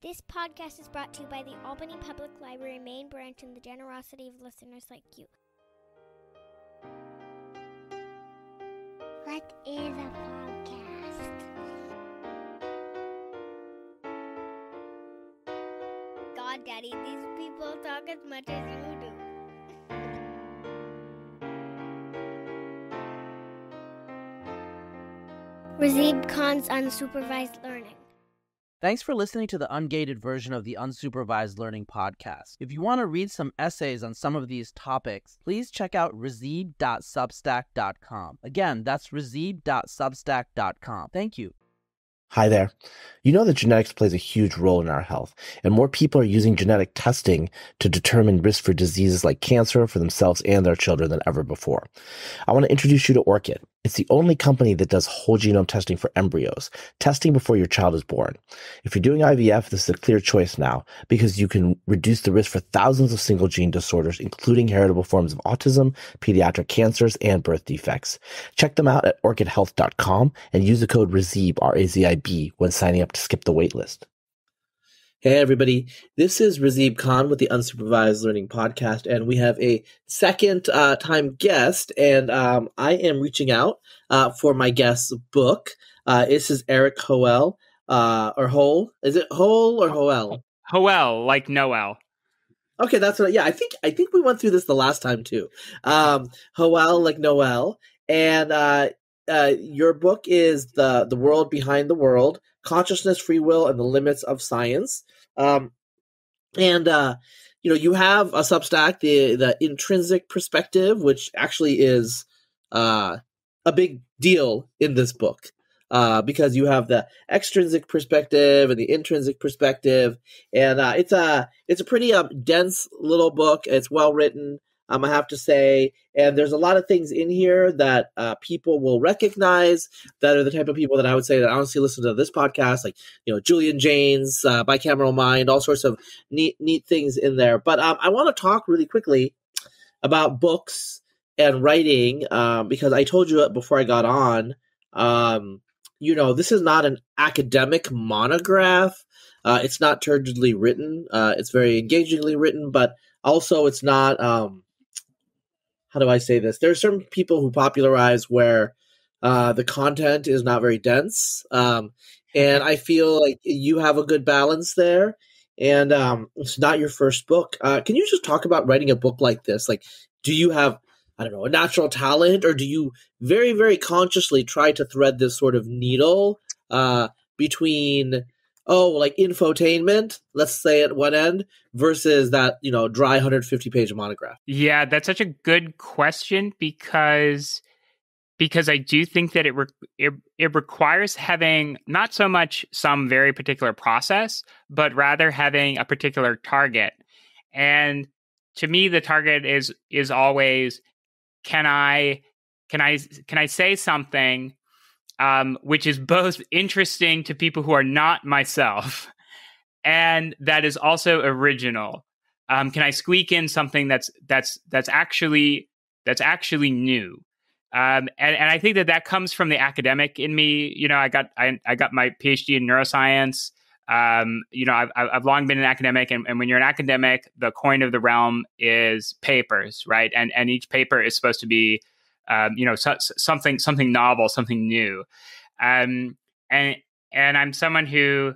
This podcast is brought to you by the Albany Public Library main branch and the generosity of listeners like you. What is a podcast? God, Daddy, these people talk as much as you do. Razib Khan's Unsupervised Learning. Thanks for listening to the ungated version of the Unsupervised Learning podcast. If you want to read some essays on some of these topics, please check out razib.substack.com. Again, that's razib.substack.com. Thank you. Hi there. You know that genetics plays a huge role in our health, and more people are using genetic testing to determine risk for diseases like cancer for themselves and their children than ever before. I want to introduce you to Orchid. It's the only company that does whole genome testing for embryos, testing before your child is born. If you're doing IVF, this is a clear choice now because you can reduce the risk for thousands of single gene disorders, including heritable forms of autism, pediatric cancers, and birth defects. Check them out at orchidhealth.com and use the code RAZIB, R-A-Z-I-B, when signing up to skip the waitlist. Hey everybody, this is Razib Khan with the Unsupervised Learning Podcast, and we have a second time guest, and I am reaching out for my guest's book. This is Erik Hoel, or Hoel. Is it Hoel or Hoel? Hoel, like Noel. Okay, that's what. Yeah, I think we went through this the last time too. Hoel, like Noel, and your book is the World Behind the World: Consciousness, Free Will, and the Limits of Science. You have a Substack, the Intrinsic Perspective, which actually is a big deal in this book because you have the extrinsic perspective and the intrinsic perspective, and it's a pretty dense little book. It's well written, I have to say, and there's a lot of things in here that people will recognize that are the type of people that I would say that honestly listen to this podcast, like, Julian, Jayne's Bicameral Mind, all sorts of neat things in there. But I want to talk really quickly about books and writing because I told you before I got on, this is not an academic monograph. It's not turgidly written. It's very engagingly written, but also it's not... how do I say this? There are certain people who popularize where the content is not very dense. And I feel like you have a good balance there. And it's not your first book. Can you just talk about writing a book like this? Like, do you have, a natural talent, or do you very, very consciously try to thread this sort of needle between infotainment, let's say at one end, versus that, dry 150-page monograph? Yeah, that's such a good question because I do think that it requires having not so much some very particular process, but rather having a particular target. And to me, the target is always, can I say something which is both interesting to people who are not myself, and that is also original. Can I squeak in something that's actually new? And I think that comes from the academic in me. I got my PhD in neuroscience. I've long been an academic, and when you're an academic, the coin of the realm is papers, right? And each paper is supposed to be something novel, something new. And I'm someone who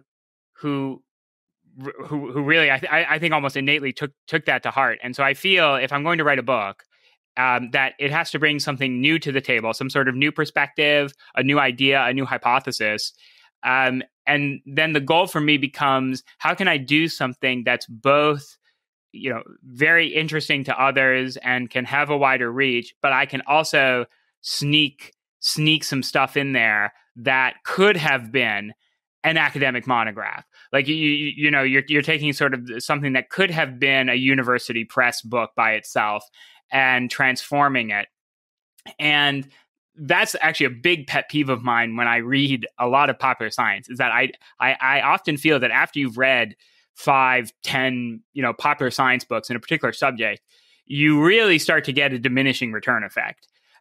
really, I think almost innately took that to heart. And so I feel if I'm going to write a book, that it has to bring something new to the table, some sort of new perspective, a new idea, a new hypothesis. And then the goal for me becomes, how can I do something that's both, very interesting to others and can have a wider reach, but I can also sneak some stuff in there that could have been an academic monograph. Like, you're taking sort of something that could have been a university press book by itself and transforming it. And that's actually a big pet peeve of mine when I read a lot of popular science, is that I often feel that after you've read 5, 10, popular science books in a particular subject, you really start to get a diminishing return effect.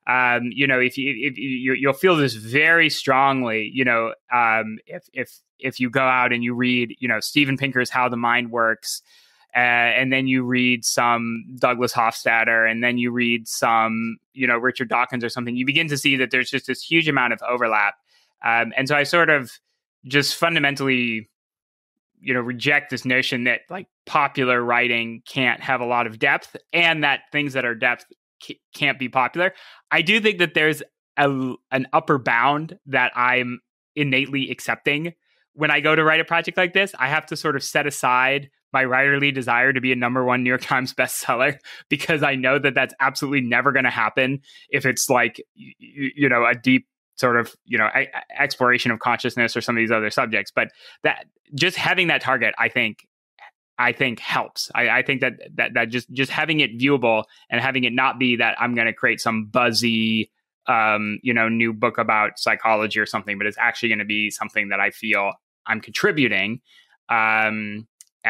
If you'll feel this very strongly, if you go out and you read, Steven Pinker's How the Mind Works, and then you read some Douglas Hofstadter, and then you read some, Richard Dawkins or something, you begin to see that there's just this huge amount of overlap. And so I sort of just fundamentally, reject this notion that like popular writing can't have a lot of depth and that things that are depth can't be popular. I do think that there's an upper bound that I'm innately accepting. When I go to write a project like this, I have to sort of set aside my writerly desire to be a #1 New York Times bestseller, because I know that that's absolutely never going to happen if it's like, a deep sort of, exploration of consciousness or some of these other subjects. But that just having that target, I think helps. I think that just having it viewable and having it not be that I'm going to create some buzzy, new book about psychology or something, but it's actually going to be something that I feel I'm contributing. And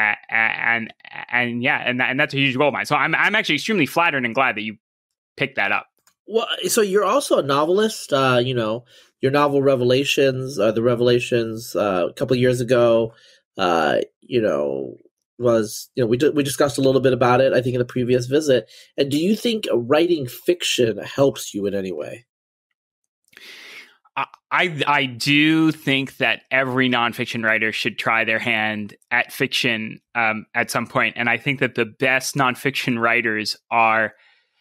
that's a huge goal of mine. So I'm actually extremely flattered and glad that you picked that up. Well, so you're also a novelist. Your novel Revelations, the Revelations, a couple of years ago, we discussed a little bit about it, I think, in a previous visit. And do you think writing fiction helps you in any way? I do think that every nonfiction writer should try their hand at fiction at some point. And I think that the best nonfiction writers are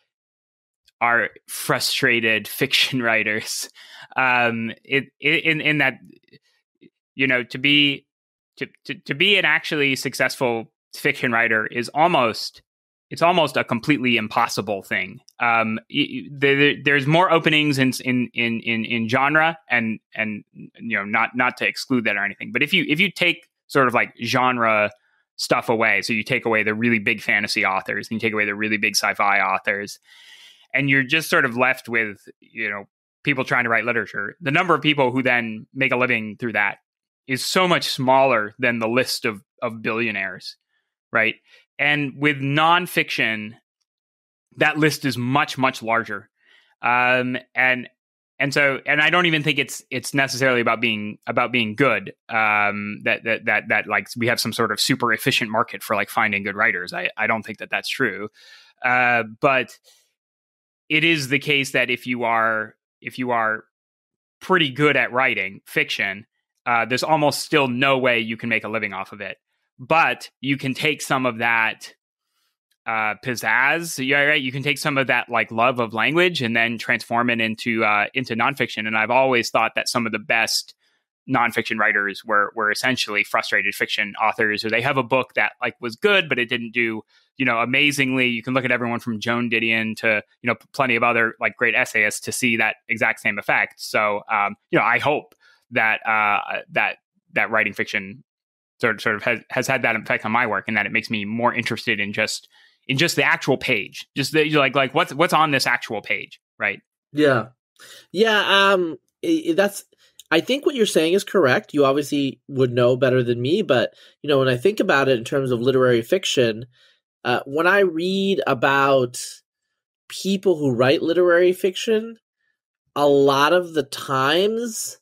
frustrated fiction writers. In that, to be an actually successful fiction writer is almost a completely impossible thing. There's more openings in genre, and not to exclude that or anything, but if you take sort of like genre stuff away, so you take away the really big fantasy authors and you take away the really big sci-fi authors, and you're just sort of left with, people trying to write literature, the number of people who then make a living through that is so much smaller than the list of billionaires, right? And with nonfiction, that list is much, much larger. And so I don't even think it's necessarily about being good. That like we have some sort of super efficient market for like finding good writers. I don't think that that's true. But it is the case that if you are pretty good at writing fiction, there's almost still no way you can make a living off of it. But you can take some of that pizzazz, right? You can take some of that like love of language and then transform it into nonfiction. And I've always thought that some of the best nonfiction writers were essentially frustrated fiction authors, or they have a book that like was good, but it didn't do, amazingly. You can look at everyone from Joan Didion to, plenty of other like great essayists to see that exact same effect. So, I hope that that writing fiction sort of has had that effect on my work, and that it makes me more interested in just the actual page, just like what's on this actual page, right? Yeah. I think what you're saying is correct. You obviously would know better than me, but when I think about it in terms of literary fiction, when I read about people who write literary fiction, a lot of the times,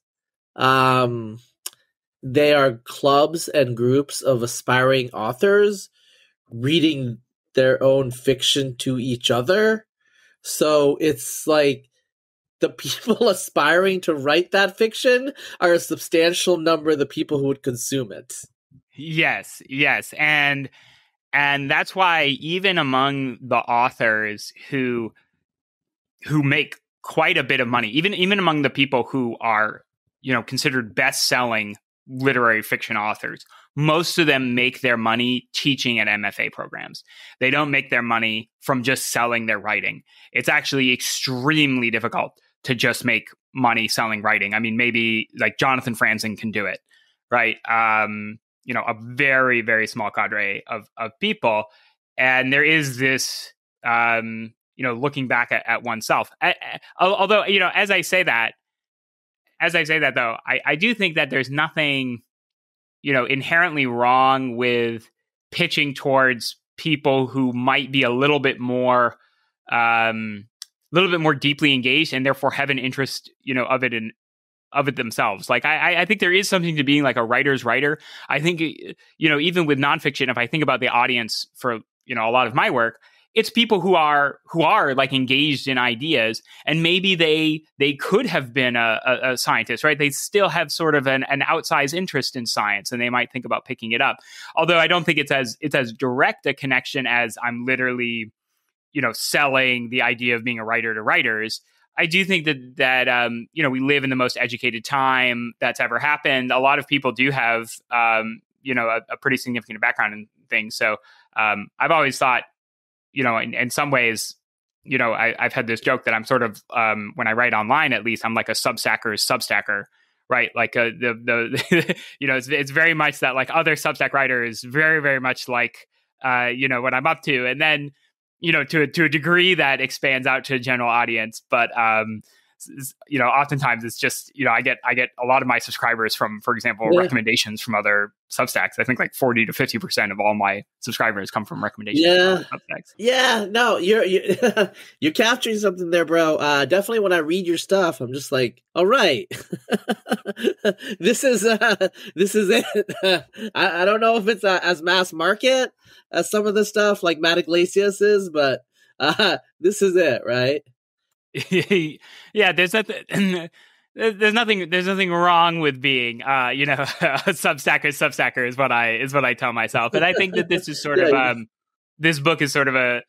they are clubs and groups of aspiring authors reading their own fiction to each other. So it's like the people aspiring to write that fiction are a substantial number of the people who would consume it. Yes. And that's why even among the authors who make quite a bit of money, even among the people who are, considered best-selling literary fiction authors, most of them make their money teaching at MFA programs. They don't make their money from just selling their writing. It's actually extremely difficult to just make money selling writing. I mean, maybe like Jonathan Franzen can do it, right? A very, very small cadre of people. And there is this, looking back at oneself. Although, as I say that though, I do think that there's nothing, inherently wrong with pitching towards people who might be a little bit more, little bit more deeply engaged and therefore have an interest, of it themselves. Like I think there is something to being like a writer's writer. I think, even with nonfiction, if I think about the audience for, a lot of my work, it's people who are like engaged in ideas, and maybe they could have been a scientist, right? They still have sort of an outsized interest in science, and they might think about picking it up. Although I don't think it's as direct a connection as I'm literally, selling the idea of being a writer to writers. I do think that we live in the most educated time that's ever happened. A lot of people do have a pretty significant background in things. So I've always thought, in some ways, I've had this joke that I'm sort of, when I write online, at least, I'm like a Substacker's Substacker, right? Like it's very much that like other Substack writers, very, very much like, what I'm up to. And then, to a degree that expands out to a general audience. But, oftentimes it's just, I get a lot of my subscribers from, for example, recommendations from other Substacks. I think like 40 to 50% of all my subscribers come from recommendations from other Substacks. Yeah, no, you're capturing something there, bro. Definitely when I read your stuff, I'm just like, all right, this is it. I don't know if it's as mass market as some of the stuff like Matt Iglesias is, but this is it, right? Yeah, there's nothing wrong with being a Substacker is what I tell myself. And I think that this is sort of this book is sort of a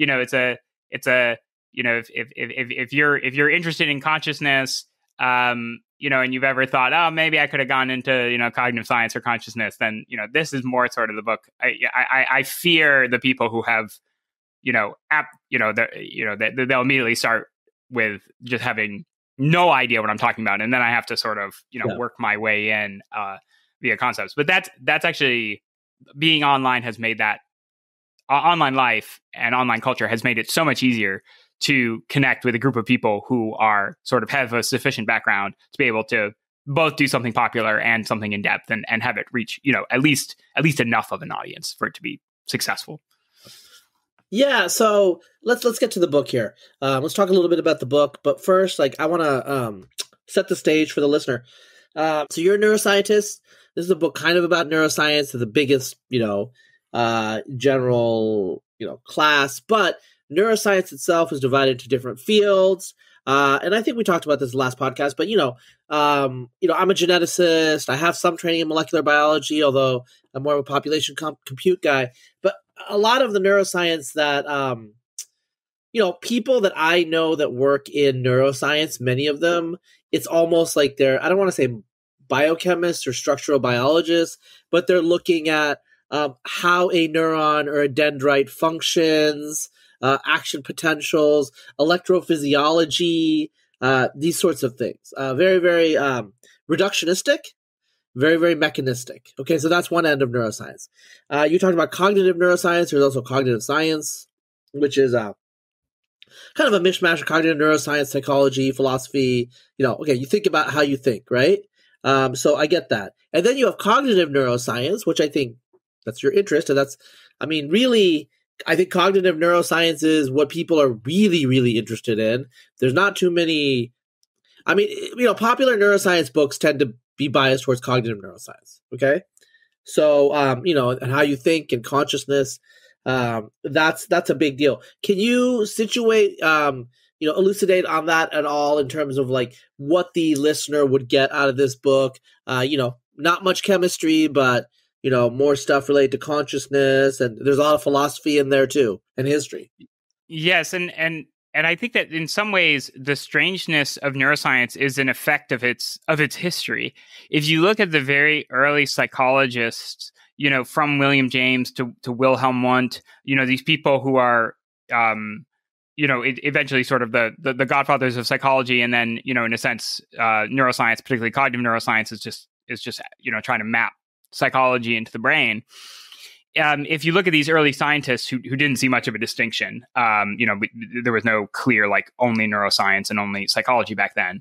if you're interested in consciousness, and you've ever thought, oh, maybe I could have gone into cognitive science or consciousness, then this is more sort of the book. I fear the people who have they'll immediately start with just having no idea what I'm talking about, and then I have to sort of work my way in via concepts. But that's actually, being online has made that online life and online culture has made it so much easier to connect with a group of people who are sort of have a sufficient background to be able to both do something popular and something in depth, and have it reach at least enough of an audience for it to be successful. Yeah, so let's get to the book here. Let's talk a little bit about the book, but first, I want to set the stage for the listener. So you're a neuroscientist. This is a book kind of about neuroscience, the biggest, general, class, but neuroscience itself is divided into different fields. And I think we talked about this last podcast, but I'm a geneticist. I have some training in molecular biology, although I'm more of a population compute guy. But a lot of the neuroscience that, people that I know that work in neuroscience, many of them, it's almost like they're, I don't want to say biochemists or structural biologists, but they're looking at how a neuron or a dendrite functions, action potentials, electrophysiology, these sorts of things. Very, very reductionistic, very, very mechanistic. Okay, so that's one end of neuroscience. You talked about cognitive neuroscience. There's also cognitive science, which is kind of a mishmash of cognitive neuroscience, psychology, philosophy. Okay, you think about how you think, right? So I get that. And then you have cognitive neuroscience, which I think that's your interest. And that's, really, I think cognitive neuroscience is what people are really, really interested in. There's not too many, popular neuroscience books tend to be biased towards cognitive neuroscience. Okay. So, and how you think and consciousness, that's a big deal. Can you situate, elucidate on that at all in terms of like what the listener would get out of this book? Not much chemistry, but, more stuff related to consciousness, and there's a lot of philosophy in there too, and history. Yes. And I think that in some ways, the strangeness of neuroscience is an effect of its history. If you look at the very early psychologists, from William James to Wilhelm Wundt, these people who are, eventually sort of the godfathers of psychology, and then, in a sense, neuroscience, particularly cognitive neuroscience, is just trying to map psychology into the brain. If you look at these early scientists who didn't see much of a distinction, there was no clear like only neuroscience and only psychology back then.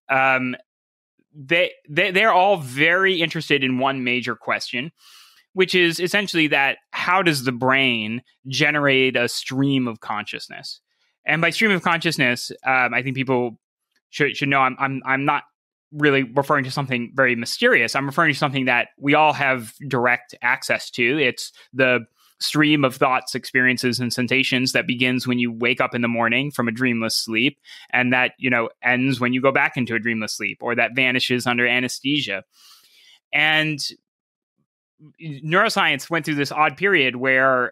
They're all very interested in one major question, which is essentially that how does the brain generate a stream of consciousness? And by stream of consciousness, I think people should know I'm not really referring to something very mysterious. I'm referring to something that we all have direct access to. It's the stream of thoughts, experiences, and sensations that begins when you wake up in the morning from a dreamless sleep, and that, ends when you go back into a dreamless sleep, or that vanishes under anesthesia. And neuroscience went through this odd period where,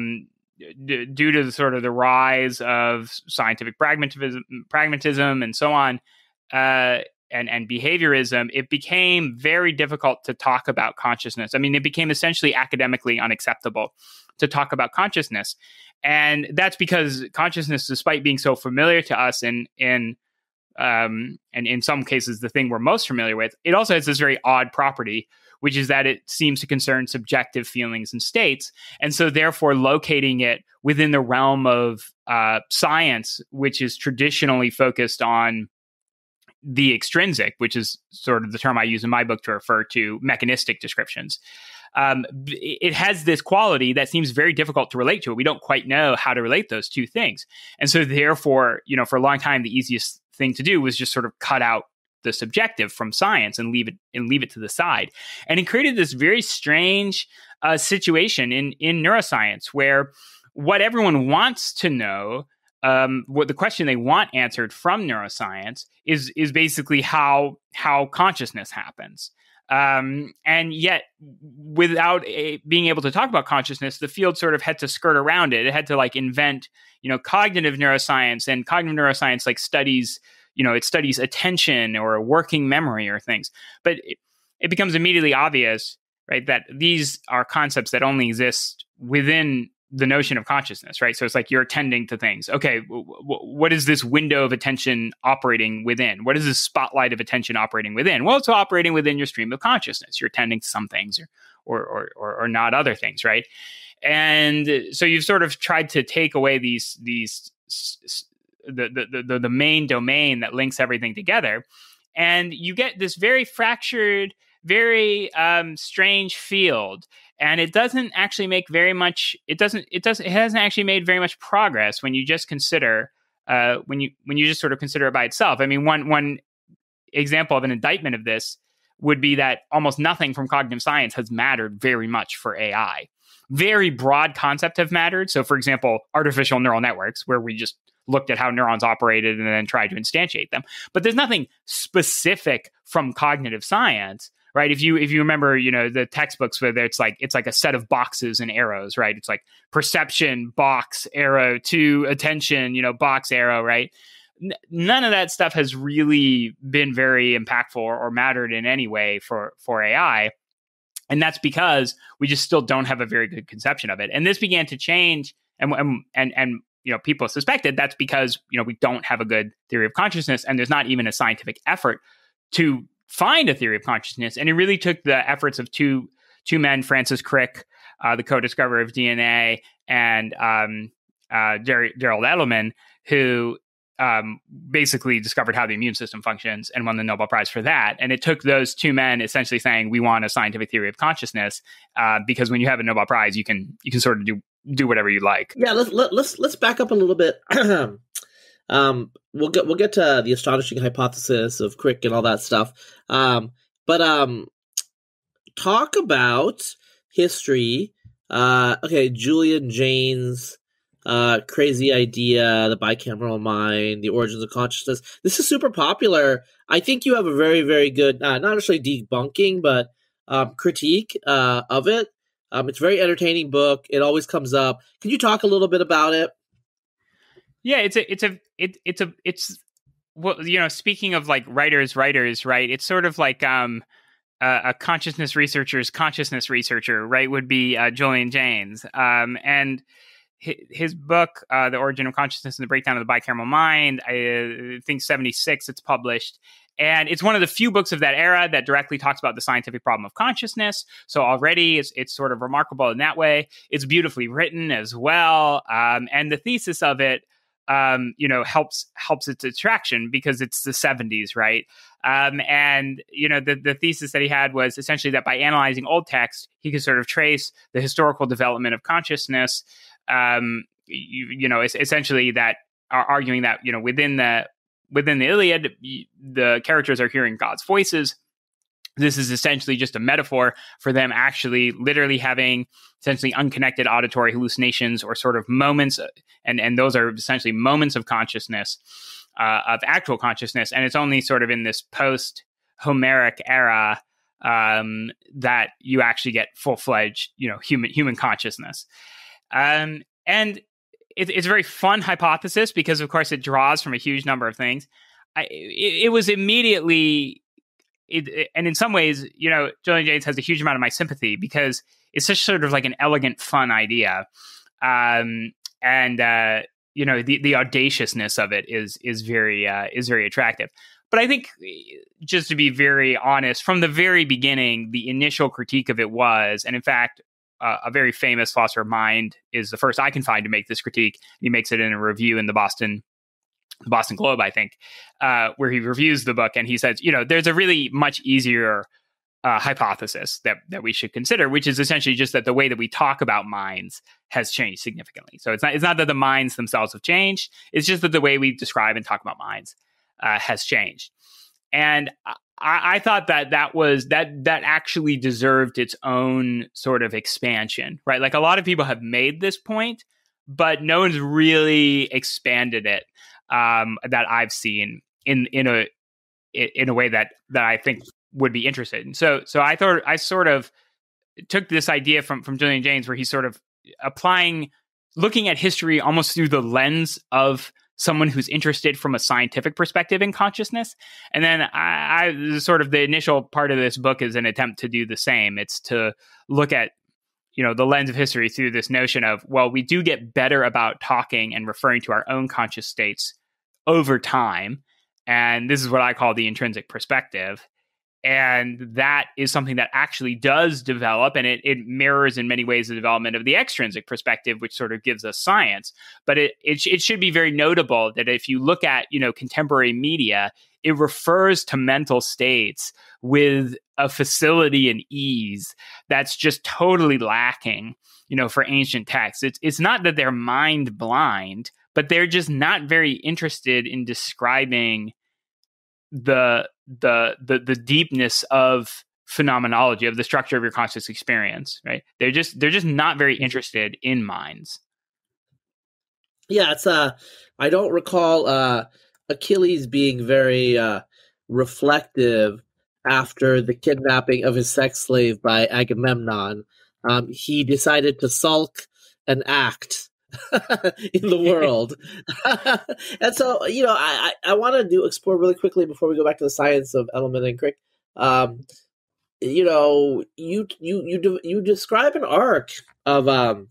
due to the rise of scientific pragmatism and so on, and behaviorism, it became very difficult to talk about consciousness. I mean, it became essentially academically unacceptable to talk about consciousness. And that's because consciousness, despite being so familiar to us and in some cases the thing we're most familiar with, it also has this very odd property, which is that it seems to concern subjective feelings and states. And so therefore locating it within the realm of science, which is traditionally focused on the extrinsic, which is sort of the term I use in my book to refer to mechanistic descriptions. It has this quality that seems very difficult to relate to it. We don't quite know how to relate those two things. And so therefore, for a long time, the easiest thing to do was just sort of cut out the subjective from science and leave it to the side. And it created this very strange situation in neuroscience where what everyone wants to know, what the question they want answered from neuroscience is basically how consciousness happens. And yet, without being able to talk about consciousness, the field sort of had to skirt around it. It had to invent, cognitive neuroscience, and cognitive neuroscience studies, it studies attention or working memory or things. But it becomes immediately obvious, right, that these are concepts that only exist within the notion of consciousness, right? So it's like you're attending to things. Okay, what is this window of attention operating within? What is this spotlight of attention operating within? Well, it's operating within your stream of consciousness. You're attending to some things or not other things, right? And so you've sort of tried to take away the main domain that links everything together, and you get this very fractured, very strange field. And it doesn't actually make very much. It hasn't actually made very much progress when you just consider when you just sort of consider it by itself. I mean, one example of an indictment of this would be that almost nothing from cognitive science has mattered very much for AI. Very broad concepts have mattered. So, for example, artificial neural networks, where we just looked at how neurons operated and then tried to instantiate them. But there's nothing specific from cognitive science. Right. If you remember, the textbooks where it's like a set of boxes and arrows, right? It's like perception, box, arrow, to attention, box, arrow, right? None of that stuff has really been very impactful or mattered in any way for AI. And that's because we just still don't have a very good conception of it. And this began to change. And people suspected that's because, we don't have a good theory of consciousness, and there's not even a scientific effort to find a theory of consciousness. And it really took the efforts of two men, Francis Crick, the co-discoverer of DNA, and Gerald Edelman, who basically discovered how the immune system functions and won the Nobel Prize for that. And it took those two men essentially saying, we want a scientific theory of consciousness, because when you have a Nobel Prize, you can sort of do whatever you like. Yeah, let's back up a little bit. We'll get to the astonishing hypothesis of Crick and all that stuff. But talk about history. Okay, Julian, Jayne's crazy idea, the bicameral mind, the origins of consciousness. This is super popular. I think you have a very, very good, not necessarily debunking, but critique of it. It's a very entertaining book. It always comes up. Can you talk a little bit about it? Yeah, it's well, speaking of writers, right? It's sort of like a consciousness researcher's consciousness researcher, right? Would be Julian Jaynes, and his book, The Origin of Consciousness and the Breakdown of the Bicameral Mind. I think 1976 it's published. And it's one of the few books of that era that directly talks about the scientific problem of consciousness. So already it's sort of remarkable in that way. It's beautifully written as well. And the thesis of it, helps its attraction because it's the 70s, right? And the thesis that he had was essentially that by analyzing old text, he could sort of trace the historical development of consciousness. Essentially that are arguing that, within the Iliad, the characters are hearing God's voices. This is essentially just a metaphor for them actually literally having essentially unconnected auditory hallucinations or sort of moments. And those are essentially moments of consciousness, of actual consciousness. And it's only sort of in this post-Homeric era that you actually get full-fledged, human consciousness. And it's a very fun hypothesis because, of course, it draws from a huge number of things. It was immediately... and in some ways, Julian Jaynes has a huge amount of my sympathy because it's such sort of like an elegant, fun idea. The audaciousness of it is very attractive. But I think, just to be very honest, from the very beginning, the initial critique of it was, and in fact, a very famous philosopher of mind is the first I can find to make this critique. He makes it in a review in the Boston Globe, I think, where he reviews the book, and he says, there's a really much easier hypothesis that we should consider, which is essentially just that the way that we talk about minds has changed significantly. So it's not that the minds themselves have changed; it's just that the way we describe and talk about minds has changed. And I thought that actually deserved its own sort of expansion, right? Like a lot of people have made this point, but no one's really expanded it. That I've seen in a way that I think would be interested. And so I thought I sort of took this idea from Julian Jaynes, where he's sort of looking at history almost through the lens of someone who's interested from a scientific perspective in consciousness. And then I sort of the initial part of this book is an attempt to do the same. It's to look at the lens of history through this notion of, well, we do get better about talking and referring to our own conscious states over time. And this is what I call the intrinsic perspective. And that is something that actually does develop, and it mirrors in many ways the development of the extrinsic perspective, which sort of gives us science. But it should be very notable that if you look at, contemporary media, it refers to mental states with a facility and ease that's just totally lacking, for ancient texts. It's not that they're mind blind, but they're just not very interested in describing the deepness of phenomenology, of the structure of your conscious experience, right? They're just not very interested in minds. Yeah, it's I don't recall Achilles being very reflective after the kidnapping of his sex slave by Agamemnon. He decided to sulk and act in the world. And so, I want to explore really quickly before we go back to the science of element and crick. You describe an arc of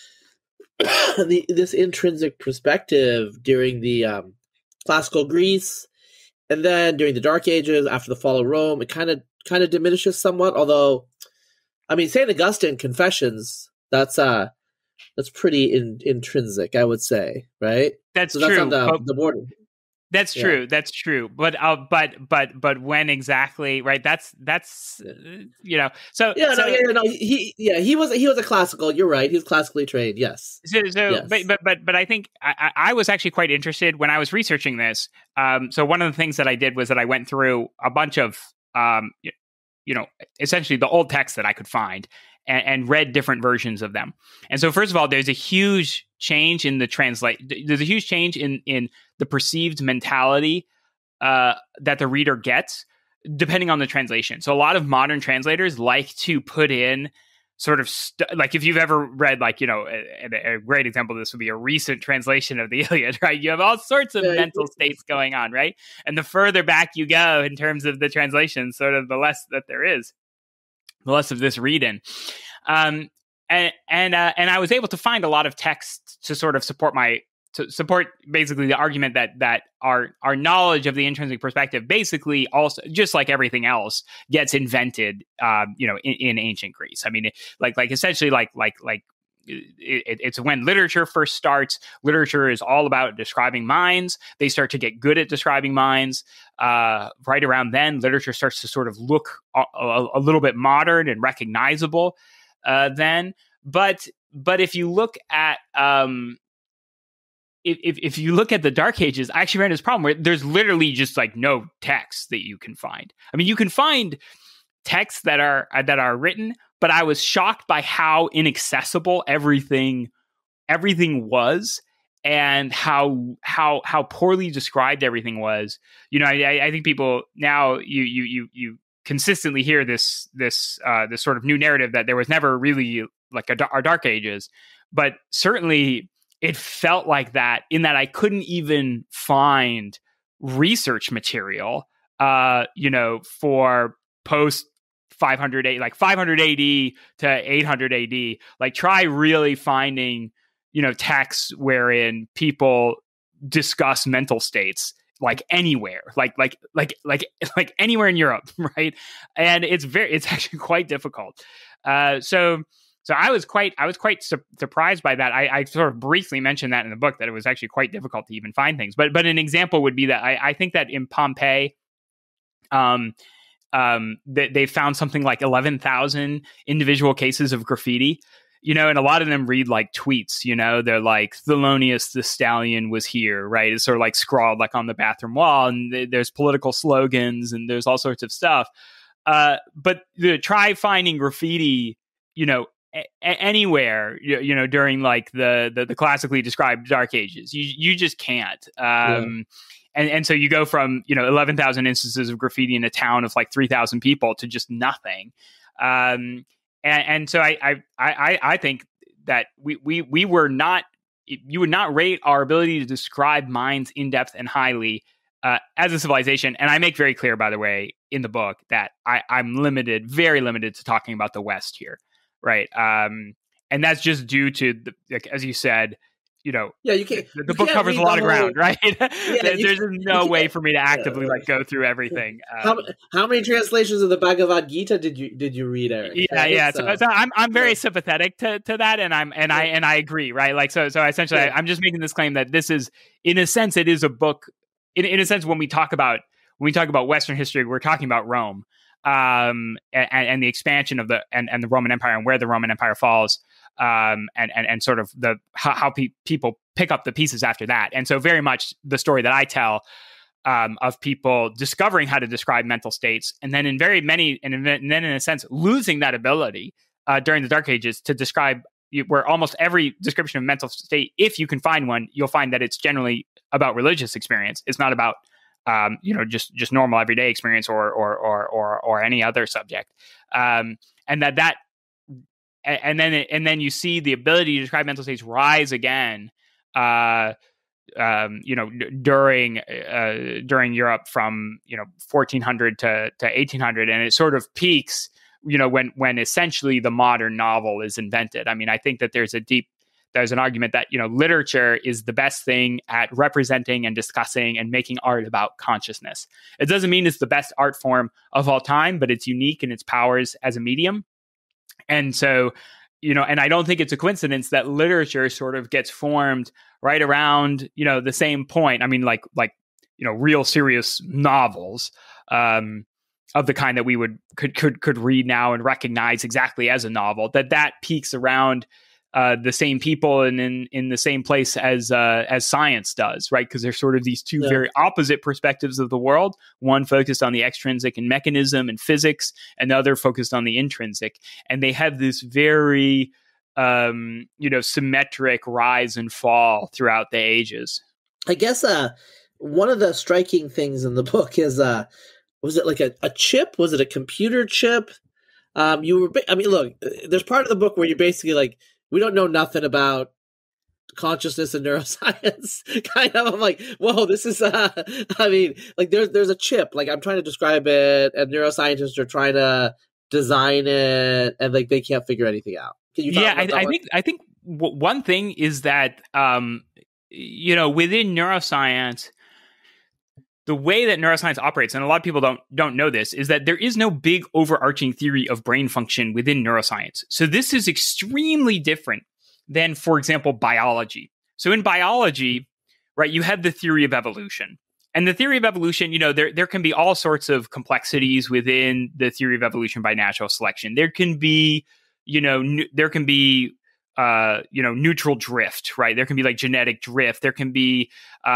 this intrinsic perspective during the classical Greece, and then during the Dark Ages after the fall of Rome. It kind of diminishes somewhat. Although, I mean, St. Augustine Confessions, that's pretty intrinsic, I would say, right? That's so true. That's on the border. That's true. Yeah. That's true. But when exactly, right? That's So he was a classical. You're right. He was classically trained. Yes. Yes. But I think I was actually quite interested when I was researching this. So one of the things that I did was that I went through a bunch of essentially the old texts that I could find and read different versions of them. And so, first of all, there's a huge change in the There's a huge change in the perceived mentality that the reader gets, depending on the translation. So, a lot of modern translators like to put in sort of like if you've ever read, like, a great example of this would be a recent translation of the Iliad, right? You have all sorts of mental states going on, right? And the further back you go in terms of the translation, sort of the less that there is. The less of this read-in. And I was able to find a lot of text to sort of support basically the argument that our knowledge of the intrinsic perspective basically also, just like everything else, gets invented in ancient Greece. I mean, essentially it's when literature first starts. Literature is all about describing minds. They start to get good at describing minds. Right around then, literature starts to sort of look a little bit modern and recognizable. Then, but if you look at if you look at the Dark Ages, I actually ran into this problem where there's literally just like no text that you can find. I mean, you can find texts that are written, but I was shocked by how inaccessible everything was, and how poorly described everything was. You know, I think people now you consistently hear this sort of new narrative that there was never really like our Dark Ages, but certainly it felt like that, in that I couldn't even find research material, for post 500 AD to 800 AD. Like, try really finding, texts wherein people discuss mental states, like anywhere, like anywhere in Europe, right? And it's actually quite difficult. So I was quite surprised by that. I sort of briefly mentioned that in the book, that it was actually quite difficult to even find things. But an example would be that I think that in Pompeii, they found something like 11,000 individual cases of graffiti, and a lot of them read like tweets. They're like, Thelonious the Stallion was here, right? It's sort of like scrawled like on the bathroom wall, and there's political slogans and there's all sorts of stuff. But try finding graffiti, anywhere, during like the classically described Dark Ages. You just can't. And so you go from 11,000 instances of graffiti in a town of like 3,000 people to just nothing. And so I think that we were not, you would not rate our ability to describe minds in depth and highly as a civilization. And I make very clear, by the way, in the book, that I'm very limited to talking about the West here. Right. And that's just due to, as you said, you can't, the book covers a lot of ground, right? There's no way for me to actively go through everything. How many translations of the Bhagavad Gita did you read, Eric? Yeah. So I'm very sympathetic to that, and I agree, right? Like, so essentially, I'm just making this claim that this is, in a sense, it is a book. In a sense, when we talk about Western history, we're talking about Rome, and the expansion of the Roman Empire, and where the Roman Empire falls. And sort of how people pick up the pieces after that. And so very much the story that I tell of people discovering how to describe mental states, and then in a sense losing that ability during the Dark Ages to describe, where almost every description of mental state, if you can find one, you'll find that it's generally about religious experience. It's not about just normal everyday experience or any other subject. And then you see the ability to describe mental states rise again, during Europe from 1400 to 1800, and it sort of peaks, when essentially the modern novel is invented. I mean, I think that there's an argument that literature is the best thing at representing and discussing and making art about consciousness. It doesn't mean it's the best art form of all time, but it's unique in its powers as a medium. And so, and I don't think it's a coincidence that literature sort of gets formed right around, the same point. I mean, like real serious novels of the kind that we could read now and recognize exactly as a novel, that peaks around the same people and in the same place as science does, right? Because there's sort of these two very opposite perspectives of the world. One focused on the extrinsic and mechanism and physics, and the other focused on the intrinsic. And they have this very, symmetric rise and fall throughout the ages. I guess one of the striking things in the book is, was it like a chip? Was it a computer chip? Look, there's part of the book where you're basically like, we don't know nothing about consciousness and neuroscience. Kind of, I'm like, whoa, this is, there's a chip. Like, I'm trying to describe it, and neuroscientists are trying to design it, and like they can't figure anything out. Can you talk about that? I think one thing is that, within neuroscience, the way that neuroscience operates, and a lot of people don't know this, is that there is no big overarching theory of brain function within neuroscience. So this is extremely different than, for example, biology. So in biology, right, you have the theory of evolution. And the theory of evolution, there can be all sorts of complexities within the theory of evolution by natural selection. There can be, neutral drift, right? There can be like genetic drift. There can be,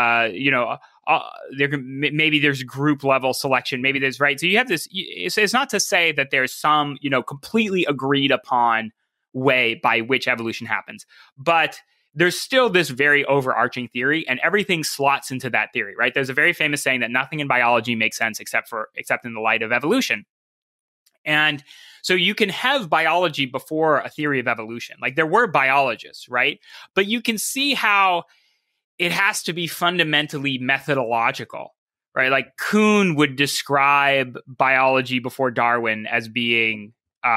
maybe there's group level selection. Maybe there's, right. So you have this, it's not to say that there's some, completely agreed upon way by which evolution happens, but there's still this very overarching theory, and everything slots into that theory, right? There's a very famous saying that nothing in biology makes sense except in the light of evolution. And so you can have biology before a theory of evolution. Like there were biologists, right? But you can see how it has to be fundamentally methodological, right? Like Kuhn would describe biology before Darwin as being,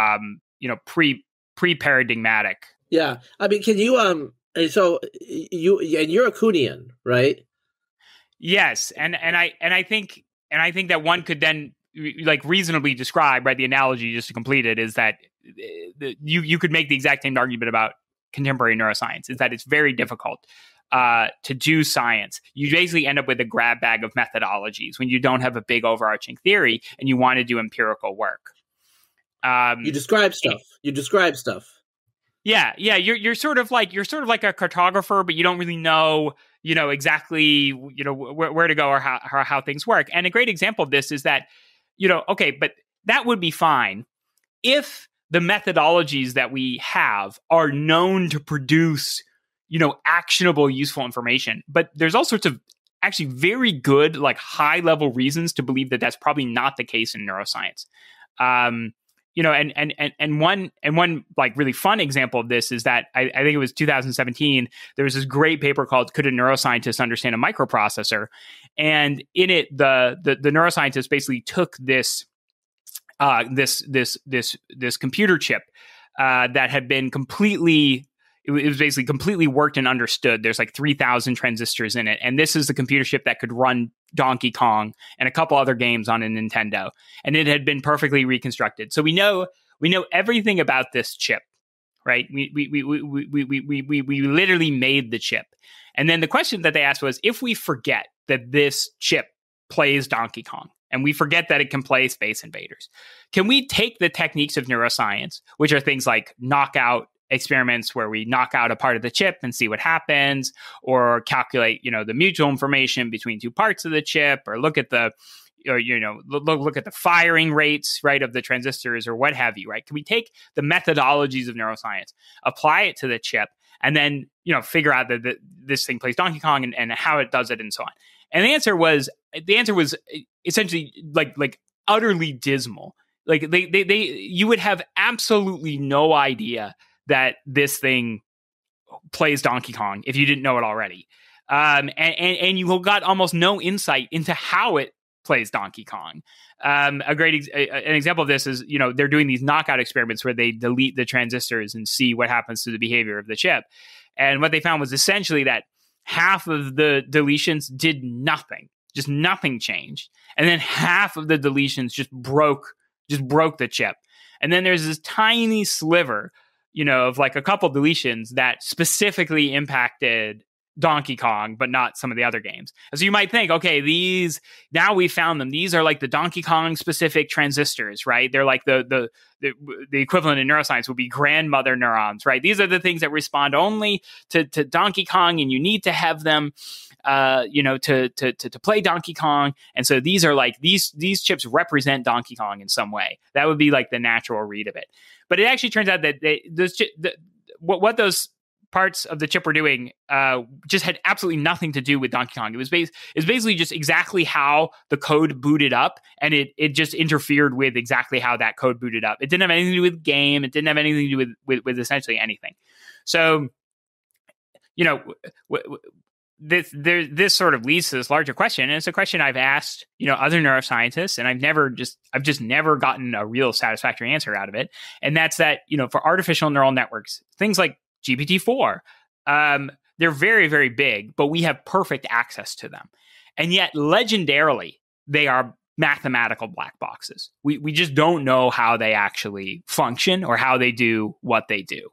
pre-paradigmatic. Yeah. I mean, can you, so you're a Kuhnian, right? Yes. And I think that one could then like reasonably describe, right? The analogy, just to complete it, is that you could make the exact same argument about contemporary neuroscience, is that it's very difficult to do science. You basically end up with a grab bag of methodologies when you don't have a big overarching theory and you want to do empirical work. You describe stuff. Yeah. You're sort of like a cartographer, but you don't really know, exactly, where to go or how things work. And a great example of this is that, okay, but that would be fine if the methodologies that we have are known to produce, actionable, useful information. But there's all sorts of actually very good, like high level reasons to believe that that's probably not the case in neuroscience. And one like really fun example of this is that I think it was 2017. There was this great paper called "Could a Neuroscientist Understand a Microprocessor?" And in it, the neuroscientist basically took this computer chip that had been completely. It was basically completely worked and understood. There's like 3,000 transistors in it. And this is the computer chip that could run Donkey Kong and a couple other games on a Nintendo. And it had been perfectly reconstructed. So we know everything about this chip, right? We literally made the chip. And then the question that they asked was, if we forget that this chip plays Donkey Kong, and we forget that it can play Space Invaders, can we take the techniques of neuroscience, which are things like knockout experiments where we knock out a part of the chip and see what happens, or calculate, the mutual information between two parts of the chip, or look at the, look at the firing rates, right, of the transistors, or what have you, right? Can we take the methodologies of neuroscience, apply it to the chip, and then, figure out that this thing plays Donkey Kong and how it does it and so on? And the answer was essentially like utterly dismal. Like you would have absolutely no idea that this thing plays Donkey Kong if you didn't know it already. And you got almost no insight into how it plays Donkey Kong. An example of this is, they're doing these knockout experiments where they delete the transistors and see what happens to the behavior of the chip. And what they found was essentially that half of the deletions did nothing, just nothing changed. And then half of the deletions just broke the chip. And then there's this tiny sliver, of like a couple deletions that specifically impacted Donkey Kong, but not some of the other games. And so you might think, okay, now we found them. These are like the Donkey Kong specific transistors, right? They're like the equivalent in neuroscience would be grandmother neurons, right? These are the things that respond only to Donkey Kong, and you need to have them, to play Donkey Kong. And so these are like these chips represent Donkey Kong in some way. That would be like the natural read of it. But it actually turns out that what those parts of the chip were doing just had absolutely nothing to do with Donkey Kong. It was basically just exactly how the code booted up, and it just interfered with exactly how that code booted up. It didn't have anything to do with game. It didn't have anything to do with essentially anything. So, this sort of leads to this larger question, and it's a question I've asked, other neuroscientists, and I've just never gotten a real satisfactory answer out of it. And that's that, for artificial neural networks, things like GPT-4, they're very, very big, but we have perfect access to them. And yet, legendarily, they are mathematical black boxes. We just don't know how they actually function or how they do what they do.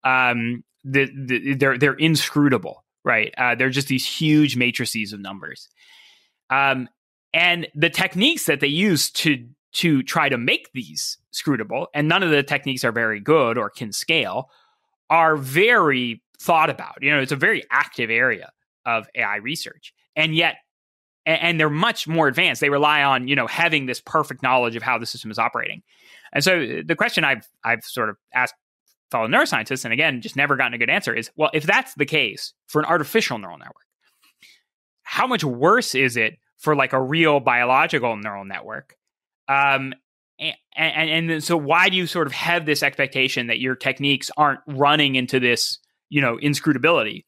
They're inscrutable, right? They're just these huge matrices of numbers. And the techniques that they use to try to make these scrutable, and none of the techniques are very good or can scale, are very thought about. It's a very active area of AI research, and yet, and they're much more advanced. They rely on having this perfect knowledge of how the system is operating. And so the question I've sort of asked fellow neuroscientists, and again, just never gotten a good answer, is, well, if that's the case for an artificial neural network, how much worse is it for like a real biological neural network? And so why do you sort of have this expectation that your techniques aren't running into this, inscrutability?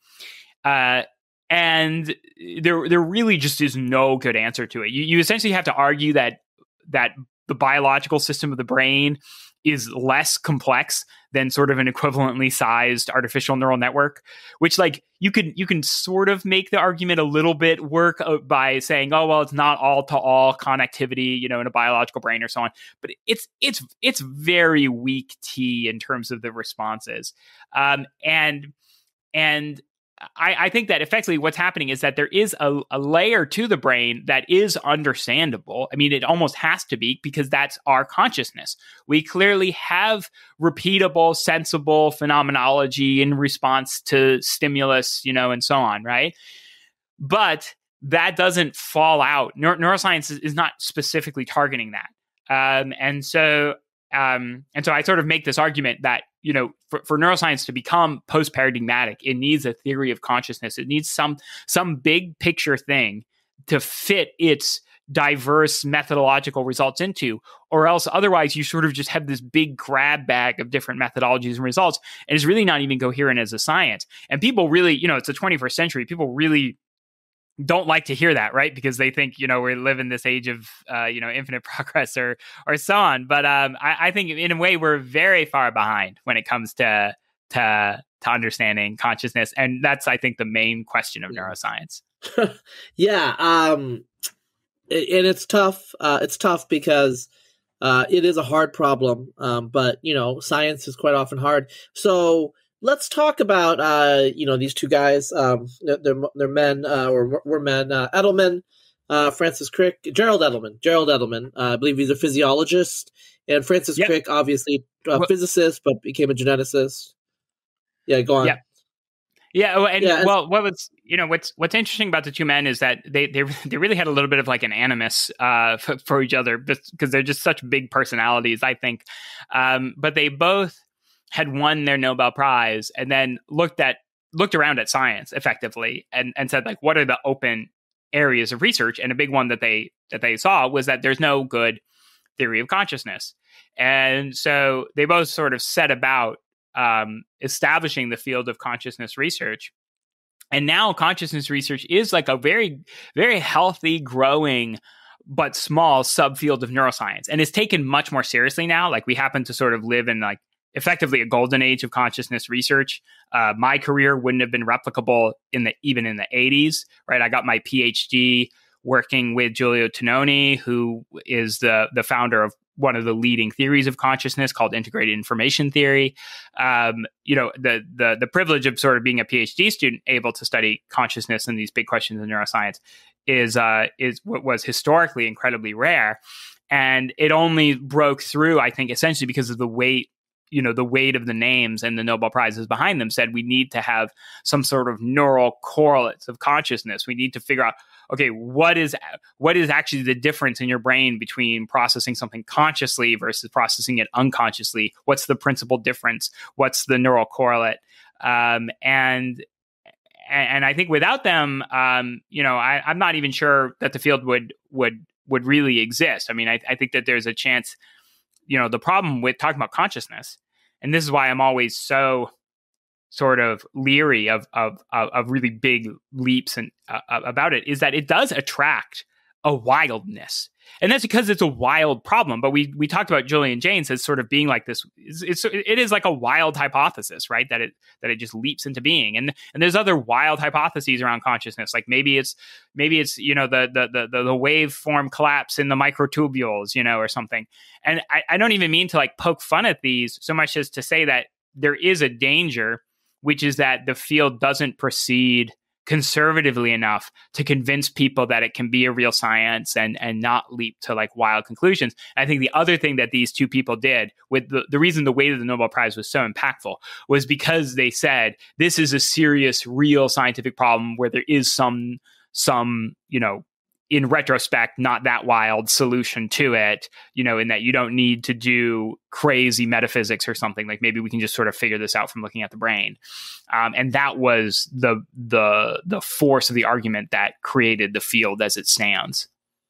And there really just is no good answer to it. You essentially have to argue that the biological system of the brain is less complex than sort of an equivalently sized artificial neural network, which like you can sort of make the argument a little bit work by saying, oh, well, it's not all to all connectivity, in a biological brain or so on. But it's very weak tea in terms of the responses. And I think that effectively what's happening is that there is a layer to the brain that is understandable. I mean, it almost has to be, because that's our consciousness. We clearly have repeatable, sensible phenomenology in response to stimulus, and so on, right? But that doesn't fall out. Neuroscience is not specifically targeting that. And so I sort of make this argument that, for neuroscience to become post-paradigmatic, it needs a theory of consciousness. It needs some big picture thing to fit its diverse methodological results into, or else otherwise you sort of just have this big grab bag of different methodologies and results, and it's really not even coherent as a science. And people really, it's the 21st century, people really don't like to hear that, right? Because they think, we live in this age of, infinite progress or so on. But I think in a way we're very far behind when it comes to understanding consciousness. And that's, I think, the main question of neuroscience. Yeah. And it's tough. It's tough because it is a hard problem. But, science is quite often hard. So let's talk about, these two guys. They're men, or were men. Edelman, Francis Crick, Gerald Edelman. I believe he's a physiologist, and Francis Crick, obviously a physicist, but became a geneticist. Yeah, go on. Yeah. Yeah, what's interesting about the two men is that they really had a little bit of like an animus for each other, because they're just such big personalities, I think. But they both had won their Nobel Prize, and then looked around at science effectively and said, like, what are the open areas of research? And a big one that they saw was that there's no good theory of consciousness. And so they both sort of set about establishing the field of consciousness research. And now consciousness research is like a very, very healthy, growing, but small subfield of neuroscience, and is taken much more seriously now. Like, we happen to sort of live in like effectively a golden age of consciousness research. My career wouldn't have been replicable even in the 80s, right? I got my PhD working with Giulio Tononi, who is the founder of one of the leading theories of consciousness called integrated information theory. The privilege of sort of being a PhD student able to study consciousness and these big questions in neuroscience is what was historically incredibly rare. And it only broke through, I think, essentially because of the weight of the names and the Nobel Prizes behind them said we need to have some sort of neural correlates of consciousness. We need to figure out, okay, what is actually the difference in your brain between processing something consciously versus processing it unconsciously? What's the principal difference? What's the neural correlate? And I think without them, I'm not even sure that the field would really exist. I mean, I think that there's a chance. The problem with talking about consciousness, and this is why I'm always so sort of leery of really big leaps and about it, is that it does attract a wildness. And that's because it's a wild problem. But we talked about Julian Jayne as sort of being like this. It is like a wild hypothesis, right? That it just leaps into being. And there's other wild hypotheses around consciousness. Like maybe it's the waveform collapse in the microtubules, or something. And I don't even mean to like poke fun at these so much as to say that there is a danger, which is that the field doesn't proceed conservatively enough to convince people that it can be a real science and not leap to like wild conclusions. And I think the other thing that these two people did, with the reason the weight of the Nobel Prize was so impactful, was because they said this is a serious, real scientific problem where there is some in retrospect, not that wild solution to it, in that you don't need to do crazy metaphysics or something. Like maybe we can just sort of figure this out from looking at the brain. And that was the force of the argument that created the field as it stands.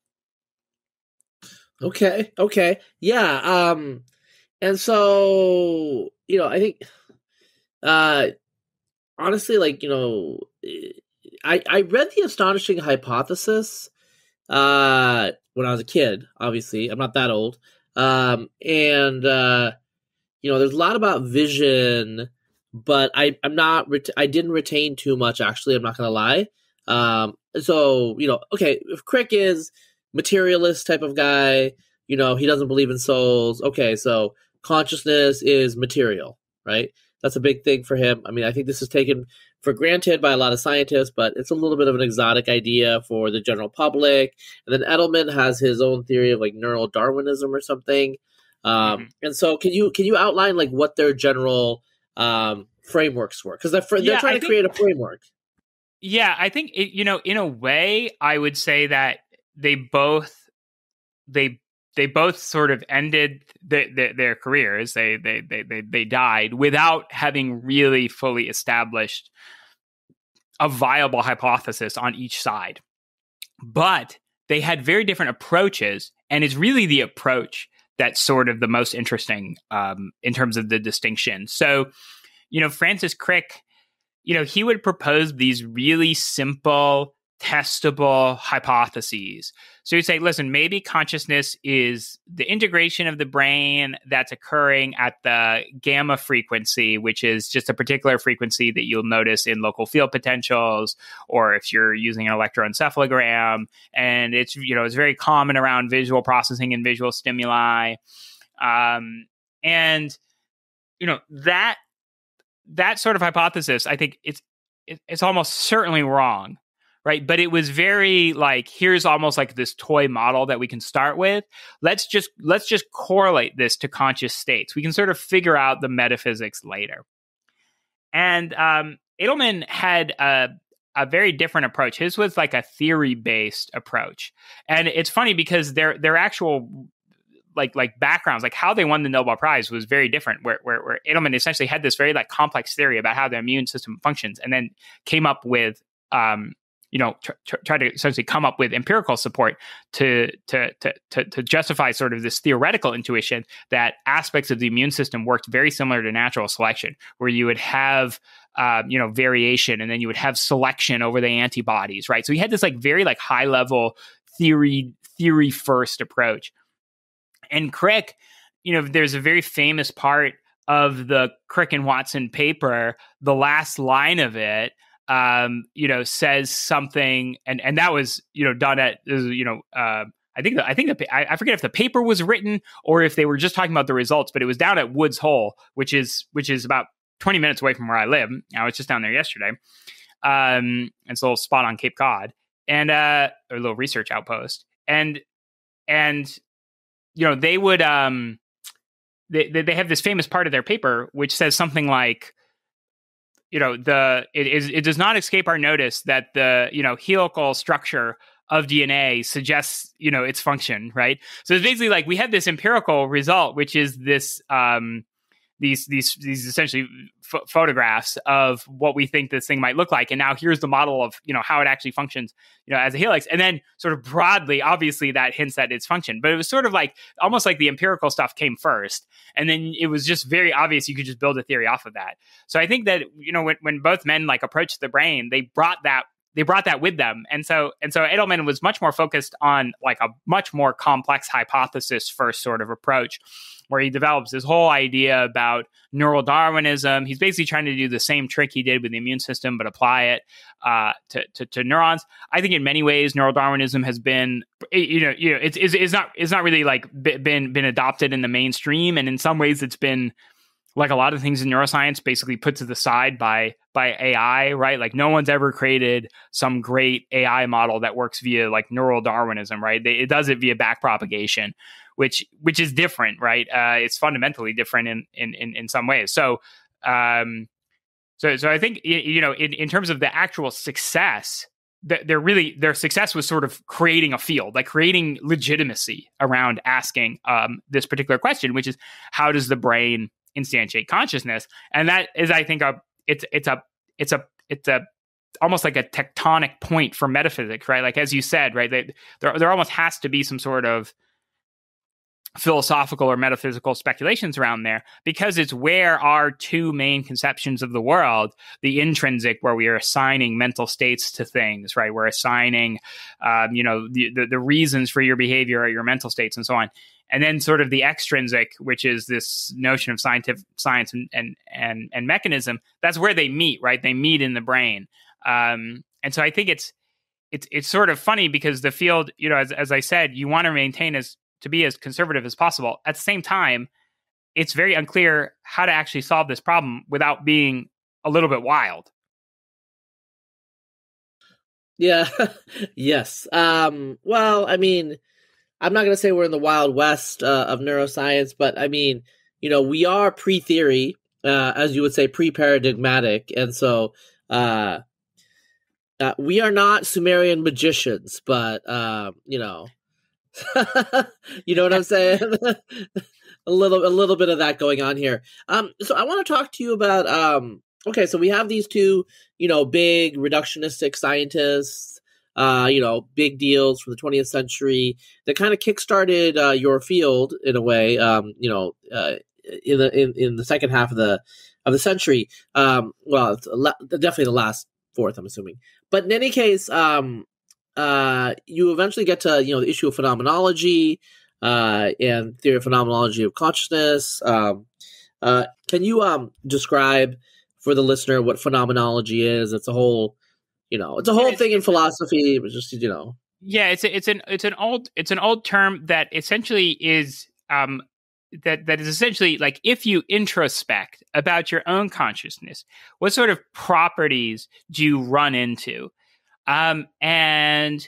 Okay. Yeah. And so, I think, honestly, like, I read The Astonishing Hypothesis when I was a kid. Obviously, I'm not that old. And there's a lot about vision, but I didn't retain too much, actually. I'm not going to lie. So, okay, if Crick is materialist type of guy, he doesn't believe in souls. Okay, so consciousness is material, right? That's a big thing for him. I mean, I think this is taken for granted by a lot of scientists, but it's a little bit of an exotic idea for the general public. And then Edelman has his own theory of like neural Darwinism or something. And so can you outline like what their general frameworks were? Because they're trying to create a framework. Yeah, I think in a way, I would say that they both sort of ended their careers. They died without having really fully established a viable hypothesis on each side. But they had very different approaches, and it's really the approach that's sort of the most interesting in terms of the distinction. So, Francis Crick, he would propose these really simple, testable hypotheses. So you say, listen, maybe consciousness is the integration of the brain that's occurring at the gamma frequency, which is just a particular frequency that you'll notice in local field potentials, or if you're using an electroencephalogram. And it's, it's very common around visual processing and visual stimuli. That sort of hypothesis, I think it's almost certainly wrong. Right. But it was very like, here's almost like this toy model that we can start with. Let's just correlate this to conscious states. We can sort of figure out the metaphysics later. And Edelman had a very different approach. His was like a theory-based approach. And it's funny because their actual like backgrounds, like how they won the Nobel Prize was very different, where Edelman essentially had this very like complex theory about how the immune system functions, and then came up with try to essentially come up with empirical support to justify sort of this theoretical intuition that aspects of the immune system worked very similar to natural selection, where you would have variation, and then you would have selection over the antibodies, right? So he had this like very like high level theory first approach. And Crick, there's a very famous part of the Crick and Watson paper. The last line of it says something, and that was, done at, I forget if the paper was written or if they were just talking about the results, but it was down at Woods Hole, which is about 20 minutes away from where I live. I was just down there yesterday. It's a little spot on Cape Cod, and a little research outpost. And they would, they have this famous part of their paper, which says something like, it does not escape our notice that the, helical structure of DNA suggests, its function, right? So it's basically like we have this empirical result, which is this, these essentially photographs of what we think this thing might look like. And now here's the model of, how it actually functions, as a helix. And then sort of broadly, obviously that hints at its function, but it was sort of like, almost like the empirical stuff came first. And then it was just very obvious you could just build a theory off of that. So I think that, when both men like approached the brain, they brought that with them. And so Edelman was much more focused on like a much more complex hypothesis first sort of approach, where he develops this whole idea about neural Darwinism. He's basically trying to do the same trick he did with the immune system, but apply it to neurons. I think in many ways, neural Darwinism has been, it's not really like been adopted in the mainstream. And in some ways it's been like a lot of things in neuroscience, basically put to the side by AI, right? Like no one's ever created some great AI model that works via like neural Darwinism, right? It does it via backpropagation, which is different, right? It's fundamentally different in some ways. So I think, you know, in terms of the actual success, their success was sort of creating a field, like creating legitimacy around asking this particular question, which is how does the brain instantiate consciousness? And that is, I think, it's a almost like a tectonic point for metaphysics, right? Like as you said, right, there almost has to be some sort of philosophical or metaphysical speculations around there, because it's where our two main conceptions of the world, the intrinsic, where we are assigning mental states to things, right? We're assigning, the reasons for your behavior or your mental states and so on. And then sort of the extrinsic, which is this notion of science and mechanism. That's where they meet, right? They meet in the brain. And so I think it's sort of funny because the field, you know, as I said, you want to maintain to be as conservative as possible. At the same time, it's very unclear how to actually solve this problem without being a little bit wild. Yeah. Yes. Well, I mean, I'm not going to say we're in the Wild West of neuroscience, but I mean, you know, we are pre-theory, as you would say, pre-paradigmatic. And so we are not Sumerian magicians, but, you know, you know what I'm saying? a little bit of that going on here. So I want to talk to you about, okay, so we have these two, you know, big reductionistic scientists, you know, big deals from the 20th century that kind of kickstarted your field in a way, you know, in the second half of the century. Well, definitely the last fourth, I'm assuming. But in any case, you eventually get to, you know, the issue of phenomenology and theory of phenomenology of consciousness. Can you describe for the listener what phenomenology is? It's a whole, you know, it's a whole thing in philosophy, but just, you know. Yeah, it's an old term that essentially is that is essentially like if you introspect about your own consciousness, what sort of properties do you run into? The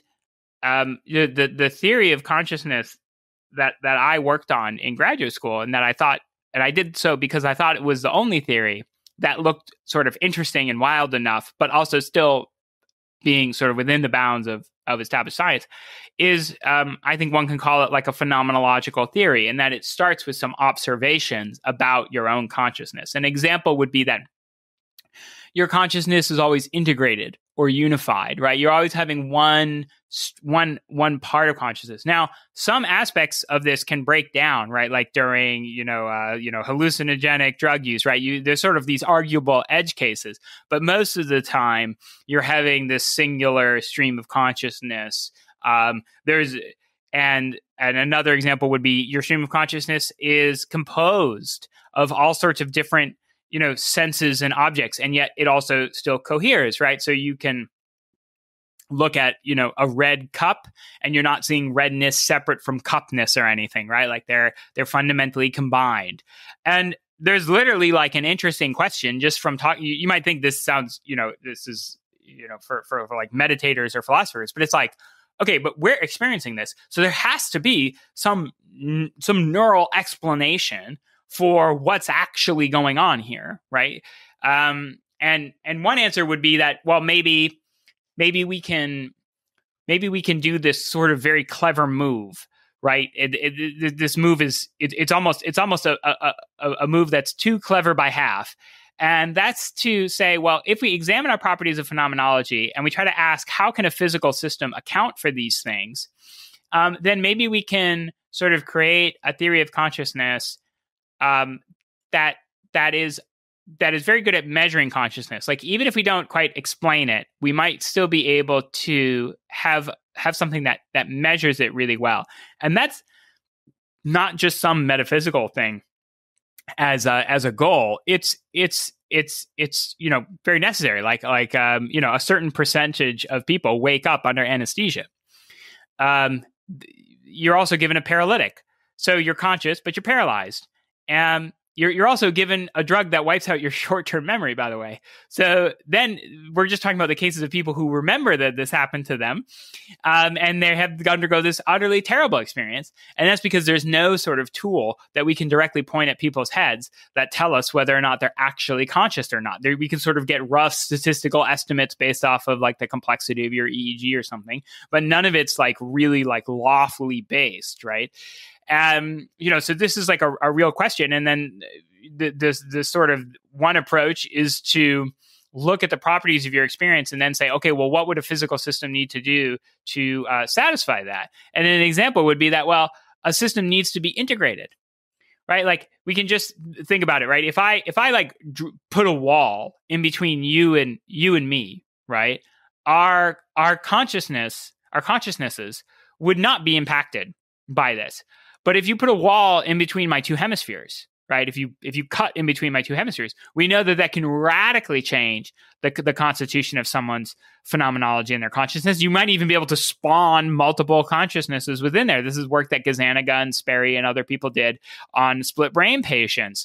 theory of consciousness that I worked on in graduate school, and that I thought, and I did so because I thought it was the only theory that looked sort of interesting and wild enough, but also still being sort of within the bounds of established science, is I think one can call it like a phenomenological theory, in that it starts with some observations about your own consciousness. An example would be that your consciousness is always integrated or unified, right? You're always having one part of consciousness. Now, some aspects of this can break down, right? Like during, hallucinogenic drug use, right? There's sort of these arguable edge cases, but most of the time you're having this singular stream of consciousness. And another example would be your stream of consciousness is composed of all sorts of different senses and objects, and yet it also still coheres, right? So you can look at, a red cup and you're not seeing redness separate from cupness or anything, right? Like they're fundamentally combined. And there's literally like an interesting question just from talking. You might think this sounds, this is, for like meditators or philosophers, but it's like, okay, but we're experiencing this. So there has to be some neural explanation for what's actually going on here, right? And one answer would be that, well, maybe we can do this sort of very clever move, right? This move is it's almost a move that's too clever by half, and that's to say, well, if we examine our properties of phenomenology and we try to ask how can a physical system account for these things, then maybe we can sort of create a theory of consciousness that is very good at measuring consciousness. Like even if we don't quite explain it, we might still be able to have something that measures it really well. And that's not just some metaphysical thing as a goal. It's very necessary. Like a certain percentage of people wake up under anesthesia. You're also given a paralytic, so you're conscious but you're paralyzed. And you're also given a drug that wipes out your short-term memory, by the way. So then we're just talking about the cases of people who remember that this happened to them, and they have to undergo this utterly terrible experience. And that's because there's no sort of tool that we can directly point at people's heads that tell us whether or not they're actually conscious or not. We can sort of get rough statistical estimates based off of like the complexity of your EEG or something, but none of it's like really like lawfully based, right? So this is like a real question. And then this sort of one approach is to look at the properties of your experience and then say, okay, well, what would a physical system need to do to satisfy that? And an example would be that, well, a system needs to be integrated, right? Like we can just think about it, right? If I like put a wall in between you and me, right? Our consciousnesses would not be impacted by this. But if you put a wall in between my two hemispheres, right? If you cut in between my two hemispheres, we know that can radically change the constitution of someone's phenomenology and their consciousness. You might even be able to spawn multiple consciousnesses within there. This is work that Gazzaniga and Sperry and other people did on split brain patients,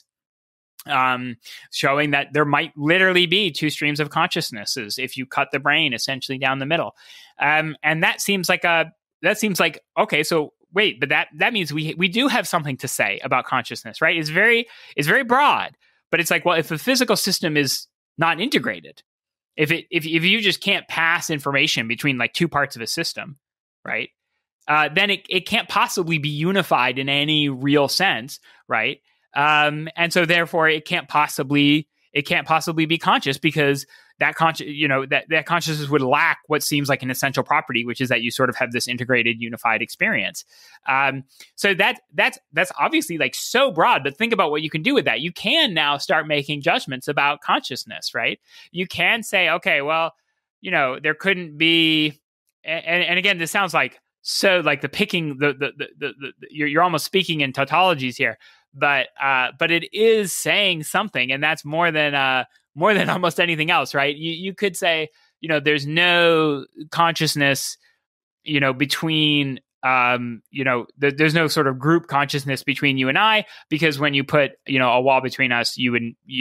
showing that there might literally be two streams of consciousnesses if you cut the brain essentially down the middle. And that seems like okay, so wait, but that means we do have something to say about consciousness, right? It's very broad, but it's like, well, if the physical system is not integrated, if you just can't pass information between like two parts of a system, right? Then it can't possibly be unified in any real sense, right? And so therefore it can't possibly be conscious, because that consciousness would lack what seems like an essential property, which is that you sort of have this integrated, unified experience. So that's obviously like so broad, but think about what you can do with that. You can now start making judgments about consciousness, right? You can say, okay, well, there couldn't be, and again, this sounds like so like the picking you're almost speaking in tautologies here, but it is saying something, and that's more than almost anything else, right? You could say, there's no consciousness, between, there's no sort of group consciousness between you and I, because when you put, a wall between us, you would,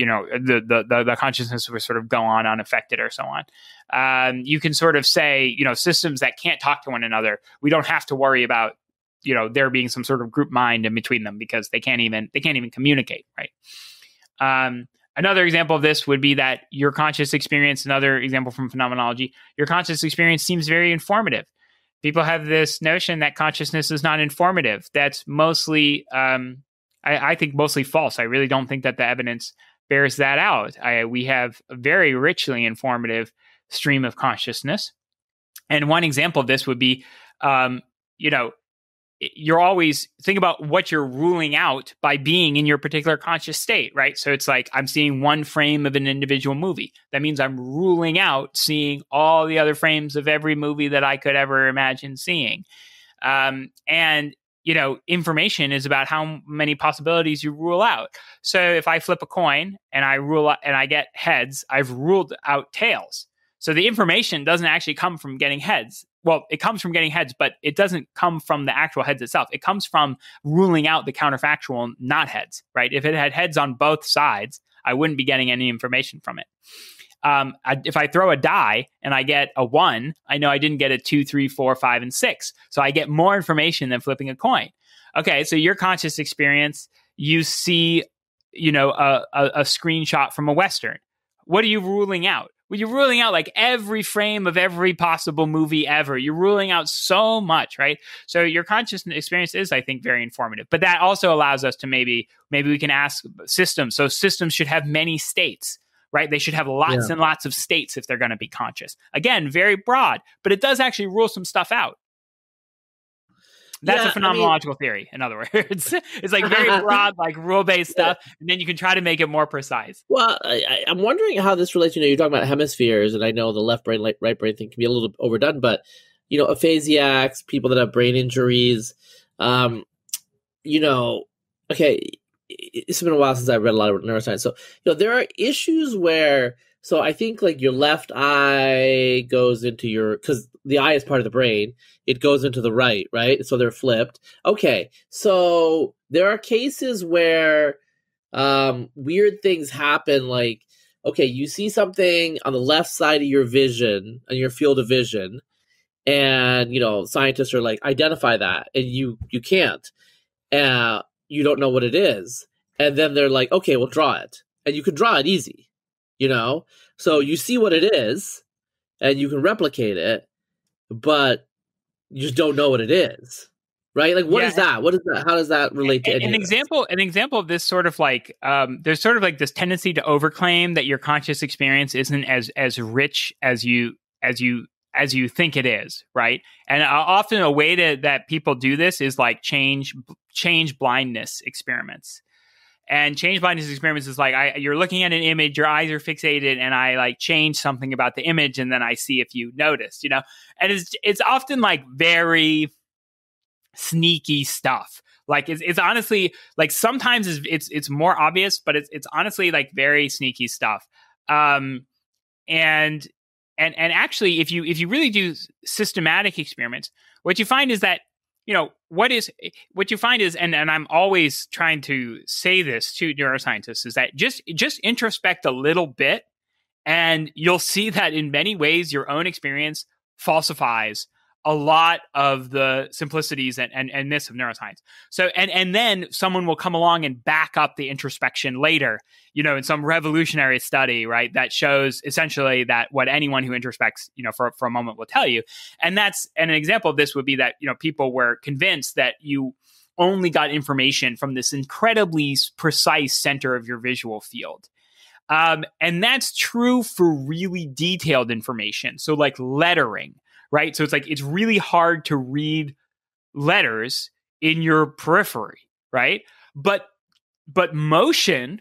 the consciousness would sort of go on unaffected or so on. You can sort of say, systems that can't talk to one another, we don't have to worry about, there being some sort of group mind in between them, because they can't even communicate, right? Another example of this would be that your conscious experience, another example from phenomenology, your conscious experience seems very informative. People have this notion that consciousness is not informative. That's mostly, I think, mostly false. I really don't think that the evidence bears that out. We have a very richly informative stream of consciousness. And one example of this would be, you're always think about what you're ruling out by being in your particular conscious state, right? So it's like, I'm seeing one frame of an individual movie. That means I'm ruling out seeing all the other frames of every movie that I could ever imagine seeing. And information is about how many possibilities you rule out. So if I flip a coin and I rule out, and I get heads, I've ruled out tails. So the information doesn't actually come from getting heads. Well, it comes from getting heads, but it doesn't come from the actual heads itself. It comes from ruling out the counterfactual not heads, right? If it had heads on both sides, I wouldn't be getting any information from it. If I throw a die and I get a 1, I know I didn't get a 2, 3, 4, 5, and 6. So I get more information than flipping a coin. Okay, so your conscious experience, you see, a screenshot from a Western. What are you ruling out? Well, you're ruling out like every frame of every possible movie ever. You're ruling out so much, right? So your conscious experience is, I think, very informative. But that also allows us to maybe we can ask systems. So systems should have many states, right? They should have lots and lots of states if they're going to be conscious. Again, very broad, but it does actually rule some stuff out. That's a phenomenological theory, in other words. It's like very broad, like rule-based stuff, and then you can try to make it more precise. Well, I'm wondering how this relates. You're talking about hemispheres, and I know the left brain, right brain thing can be a little overdone, but, aphasiacs, people that have brain injuries, okay, it's been a while since I've read a lot of neuroscience. So, there are issues where, so I think like your left eye goes into because the eye is part of the brain, it goes into the right? So they're flipped. Okay, so there are cases where weird things happen. Like, okay, you see something on the left side of your vision, on your field of vision, and scientists are like, identify that, and you can't. You don't know what it is, and then they're like, okay, well, draw it, and you can draw it easy, So you see what it is, and you can replicate it, but you just don't know what it is, right? Like, what is that? What is that? How does that relate to an example of this sort of like there's sort of like this tendency to overclaim that your conscious experience isn't as rich as you think it is, right? And often a way that people do this is like change blindness experiments. And change blindness experiments is like you're looking at an image, your eyes are fixated, and I like change something about the image, and then I see if you noticed, And it's often like very sneaky stuff. Like it's honestly like sometimes it's more obvious, but it's honestly like very sneaky stuff. And actually, if you really do systematic experiments, what you find is that what you find is, and I'm always trying to say this to neuroscientists, is that just introspect a little bit, and you'll see that in many ways your own experience falsifies a lot of the simplicities and myths of neuroscience. So, and then someone will come along and back up the introspection later, in some revolutionary study, right? That shows essentially that what anyone who introspects, for a moment will tell you. And an example of this would be that, people were convinced that you only got information from this incredibly precise center of your visual field. And that's true for really detailed information. So like lettering, right? So it's like, it's really hard to read letters in your periphery, right? But motion,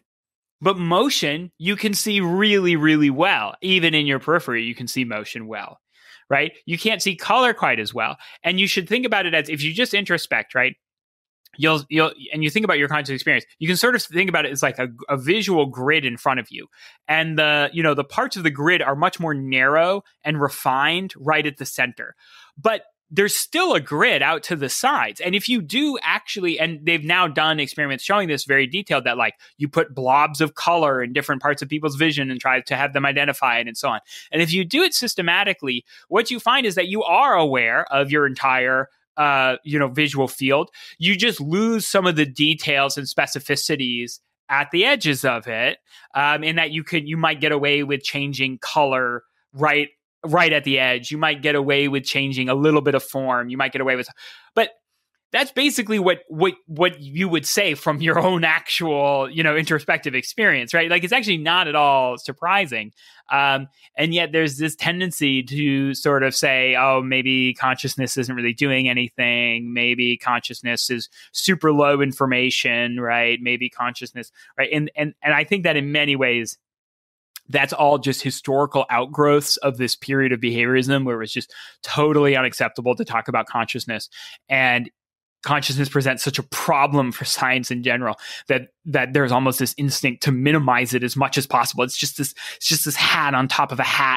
you can see really, really well. Even in your periphery, you can see motion well, right? You can't see color quite as well. And you should think about it as, if you just introspect, right? And you think about your conscious experience, you can sort of think about it as like a visual grid in front of you. And the parts of the grid are much more narrow and refined right at the center. But there's still a grid out to the sides. And if you do actually, and they've now done experiments showing this very detailed, that like you put blobs of color in different parts of people's vision and try to have them identified and so on. And if you do it systematically, what you find is that you are aware of your entire visual field. You just lose some of the details and specificities at the edges of it, in that you might get away with changing color right at the edge. You might get away with changing a little bit of form. You might get away with, but that's basically what you would say from your own actual, introspective experience, right? Like, it's actually not at all surprising. And yet there's this tendency to sort of say, oh, maybe consciousness isn't really doing anything. Maybe consciousness is super low information, right? Maybe consciousness, right? And I think that in many ways, that's all just historical outgrowths of this period of behaviorism where it was just totally unacceptable to talk about consciousness. And consciousness presents such a problem for science in general that there's almost this instinct to minimize it as much as possible. It's just this hat on top of a hat,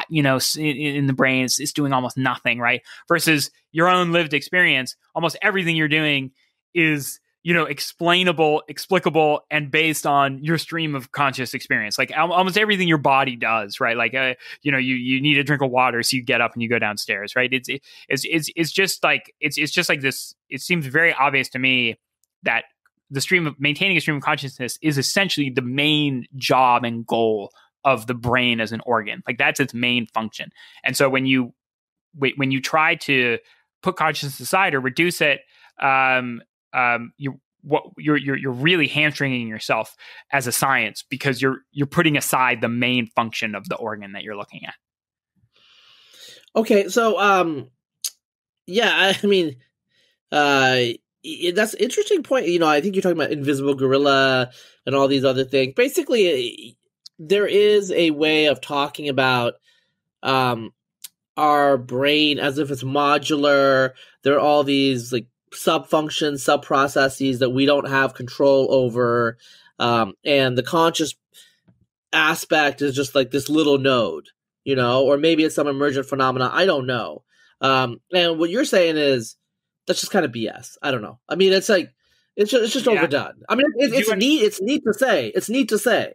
in the brain. It's doing almost nothing, right? Versus your own lived experience, almost everything you're doing is, explainable, explicable, and based on your stream of conscious experience. Like almost everything your body does, right? Like, you need a drink of water, so you get up and you go downstairs, right? It's just like this. It seems very obvious to me that maintaining a stream of consciousness is essentially the main job and goal of the brain as an organ. Like, that's its main function. And so when you try to put consciousness aside or reduce it, you're really hamstringing yourself as a science, because you're putting aside the main function of the organ that you're looking at. Okay, so yeah, I mean, that's an interesting point. I think you're talking about invisible gorilla and all these other things. Basically, there is a way of talking about our brain as if it's modular. There are all these like sub-functions, sub-processes that we don't have control over. And the conscious aspect is just like this little node, or maybe it's some emergent phenomena. I don't know. And what you're saying is, that's just kind of BS. I don't know. I mean, it's like, It's just overdone. I mean, it's neat. It's neat to say. It's neat to say.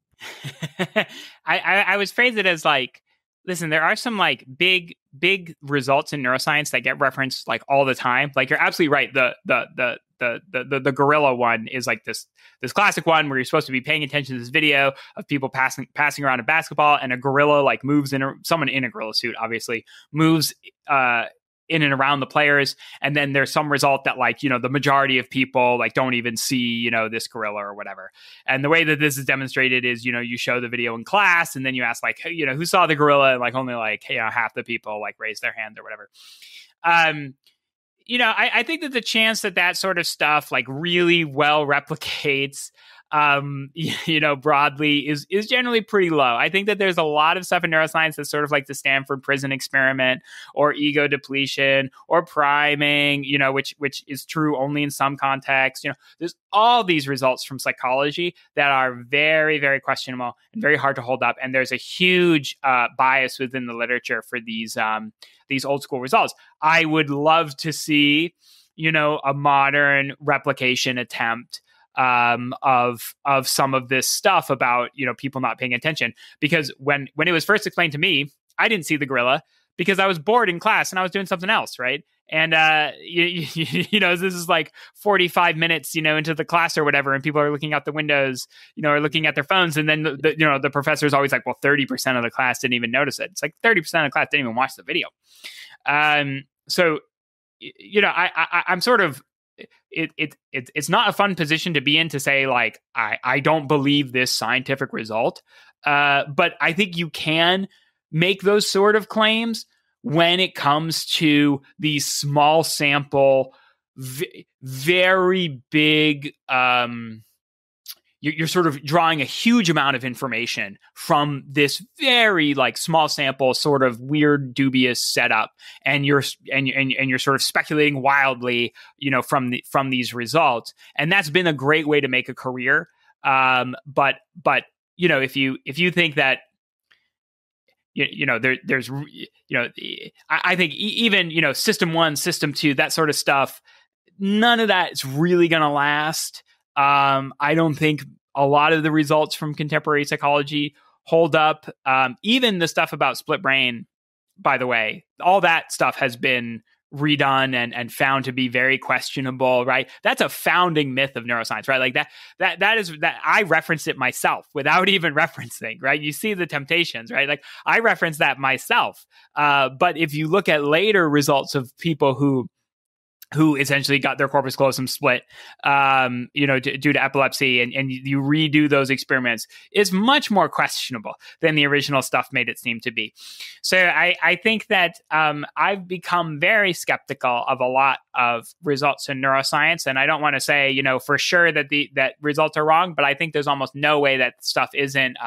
I would phrase it as like, listen, there are some like big results in neuroscience that get referenced like all the time. Like you're absolutely right. The gorilla one is like this classic one where you're supposed to be paying attention to this video of people passing around a basketball, and a gorilla like moves someone in a gorilla suit obviously moves in and around the players, and then there's some result that like, you know, the majority of people like don't even see, you know, this gorilla or whatever. And the way that this is demonstrated is, you know, you show the video in class and then you ask like, you know, who saw the gorilla, and like only like, you know, half the people like raise their hand or whatever. You know, I think that the chance that sort of stuff like really well replicates you know, broadly is generally pretty low. I think that there's a lot of stuff in neuroscience that's sort of like the Stanford prison experiment or ego depletion or priming, you know, which is true only in some contexts. You know, there's all these results from psychology that are very, very questionable and very hard to hold up. And there's a huge bias within the literature for these old school results. I would love to see, you know, a modern replication attempt of some of this stuff about, you know, people not paying attention. Because when it was first explained to me, I didn't see the gorilla because I was bored in class and I was doing something else, right? And you know, this is like 45 minutes, you know, into the class or whatever, and people are looking out the windows, you know, or looking at their phones, and then you know, the professor's always like, well, 30% of the class didn't even notice it. It's like 30% of the class didn't even watch the video. So you know, I'm sort of, it's not a fun position to be in to say like, I don't believe this scientific result. But I think you can make those sort of claims when it comes to these small sample, very big, you're sort of drawing a huge amount of information from this very like small sample, sort of weird, dubious setup, and you're sort of speculating wildly, you know, from these results, and that's been a great way to make a career. But you know, if you think that, you know, there's you know, I think even, you know, system 1, system 2, that sort of stuff, none of that is really going to last. I don't think a lot of the results from contemporary psychology hold up. Even the stuff about split brain, by the way, all that stuff has been redone and found to be very questionable, right? That's a founding myth of neuroscience, right? Like that is I referenced it myself without even referencing, right? You see the temptations, right? Like I referenced that myself. But if you look at later results of people who essentially got their corpus callosum split, you know, due to epilepsy, and you redo those experiments, is much more questionable than the original stuff made it seem to be. So I think that I've become very skeptical of a lot of results in neuroscience, and I don't want to say, you know, for sure that that results are wrong, but I think there's almost no way that stuff isn't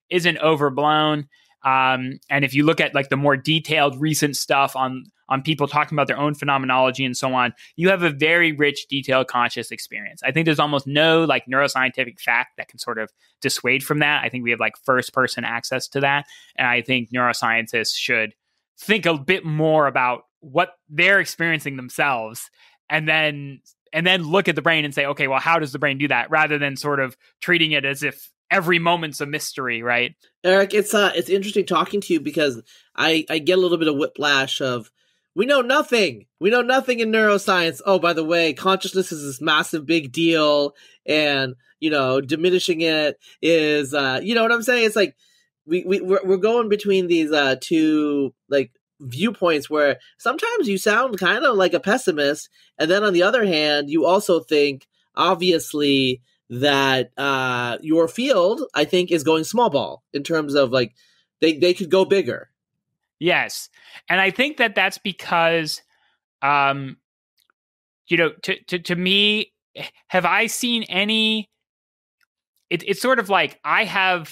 overblown. And if you look at like the more detailed recent stuff on people talking about their own phenomenology and so on, you have a very rich, detailed, conscious experience. I think there's almost no like neuroscientific fact that can sort of dissuade from that. I think we have like first person access to that. And I think neuroscientists should think a bit more about what they're experiencing themselves, and then look at the brain and say, okay, well, how does the brain do that? Rather than sort of treating it as if every moment's a mystery, right? Erik, it's interesting talking to you because I get a little bit of whiplash of, we know nothing. We know nothing in neuroscience. Oh, by the way, consciousness is this massive big deal, and, you know, diminishing it is, you know what I'm saying? It's like we're going between these two like viewpoints where sometimes you sound kind of like a pessimist, and then on the other hand, you also think obviously that your field, I think, is going small ball in terms of like they could go bigger. Yes. And I think that that's because, you know, to me, have I seen any, it's sort of like I'm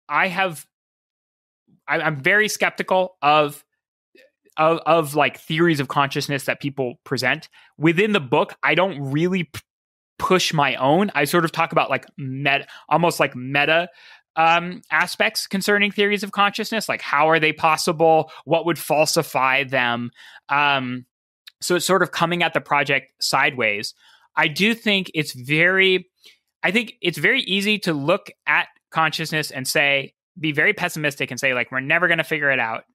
very skeptical of like theories of consciousness that people present within the book. I don't really push my own. I sort of talk about like almost like meta aspects concerning theories of consciousness, like how are they possible? What would falsify them? So it's sort of coming at the project sideways. I do think it's very easy to look at consciousness and be very pessimistic and say, like, we're never going to figure it out.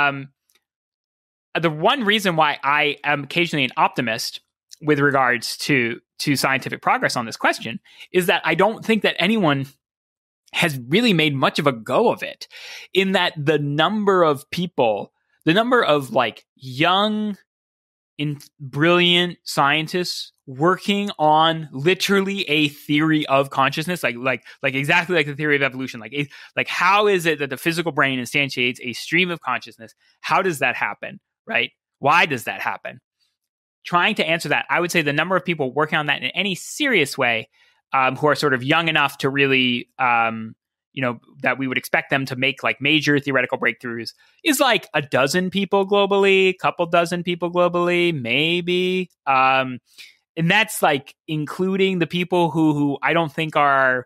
The one reason why I am occasionally an optimist with regards to scientific progress on this question is that I don't think that anyone has really made much of a go of it, in that the number of like young, brilliant scientists working on literally a theory of consciousness, like exactly like the theory of evolution. Like how is it that the physical brain instantiates a stream of consciousness? How does that happen? Right? Why does that happen? Trying to answer that, I would say the number of people working on that in any serious way, who are sort of young enough to really, that we would expect them to make like major theoretical breakthroughs, is like a dozen people globally, couple dozen people globally, maybe. And that's like including the people who I don't think are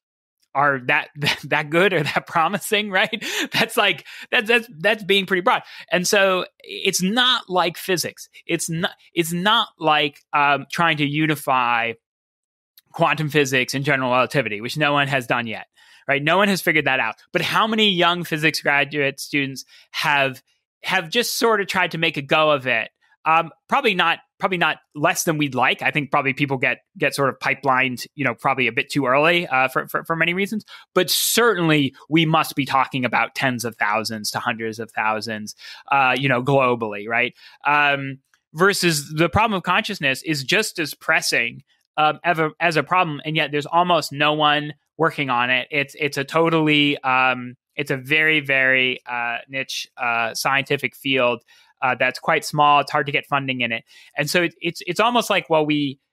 that good or that promising, right? That's being pretty broad. And so it's not like physics. It's not like trying to unify quantum physics and general relativity, which no one has done yet, right? No one has figured that out. But how many young physics graduate students have just sort of tried to make a go of it? Probably not less than we'd like. I think probably people get sort of pipelined, probably a bit too early for many reasons. But certainly we must be talking about tens of thousands to hundreds of thousands, globally, right? Versus the problem of consciousness is just as pressing as a problem, and yet there's almost no one working on it. It's a totally it's a very, very niche scientific field. That's quite small. It's hard to get funding in it, and so it's almost like, well,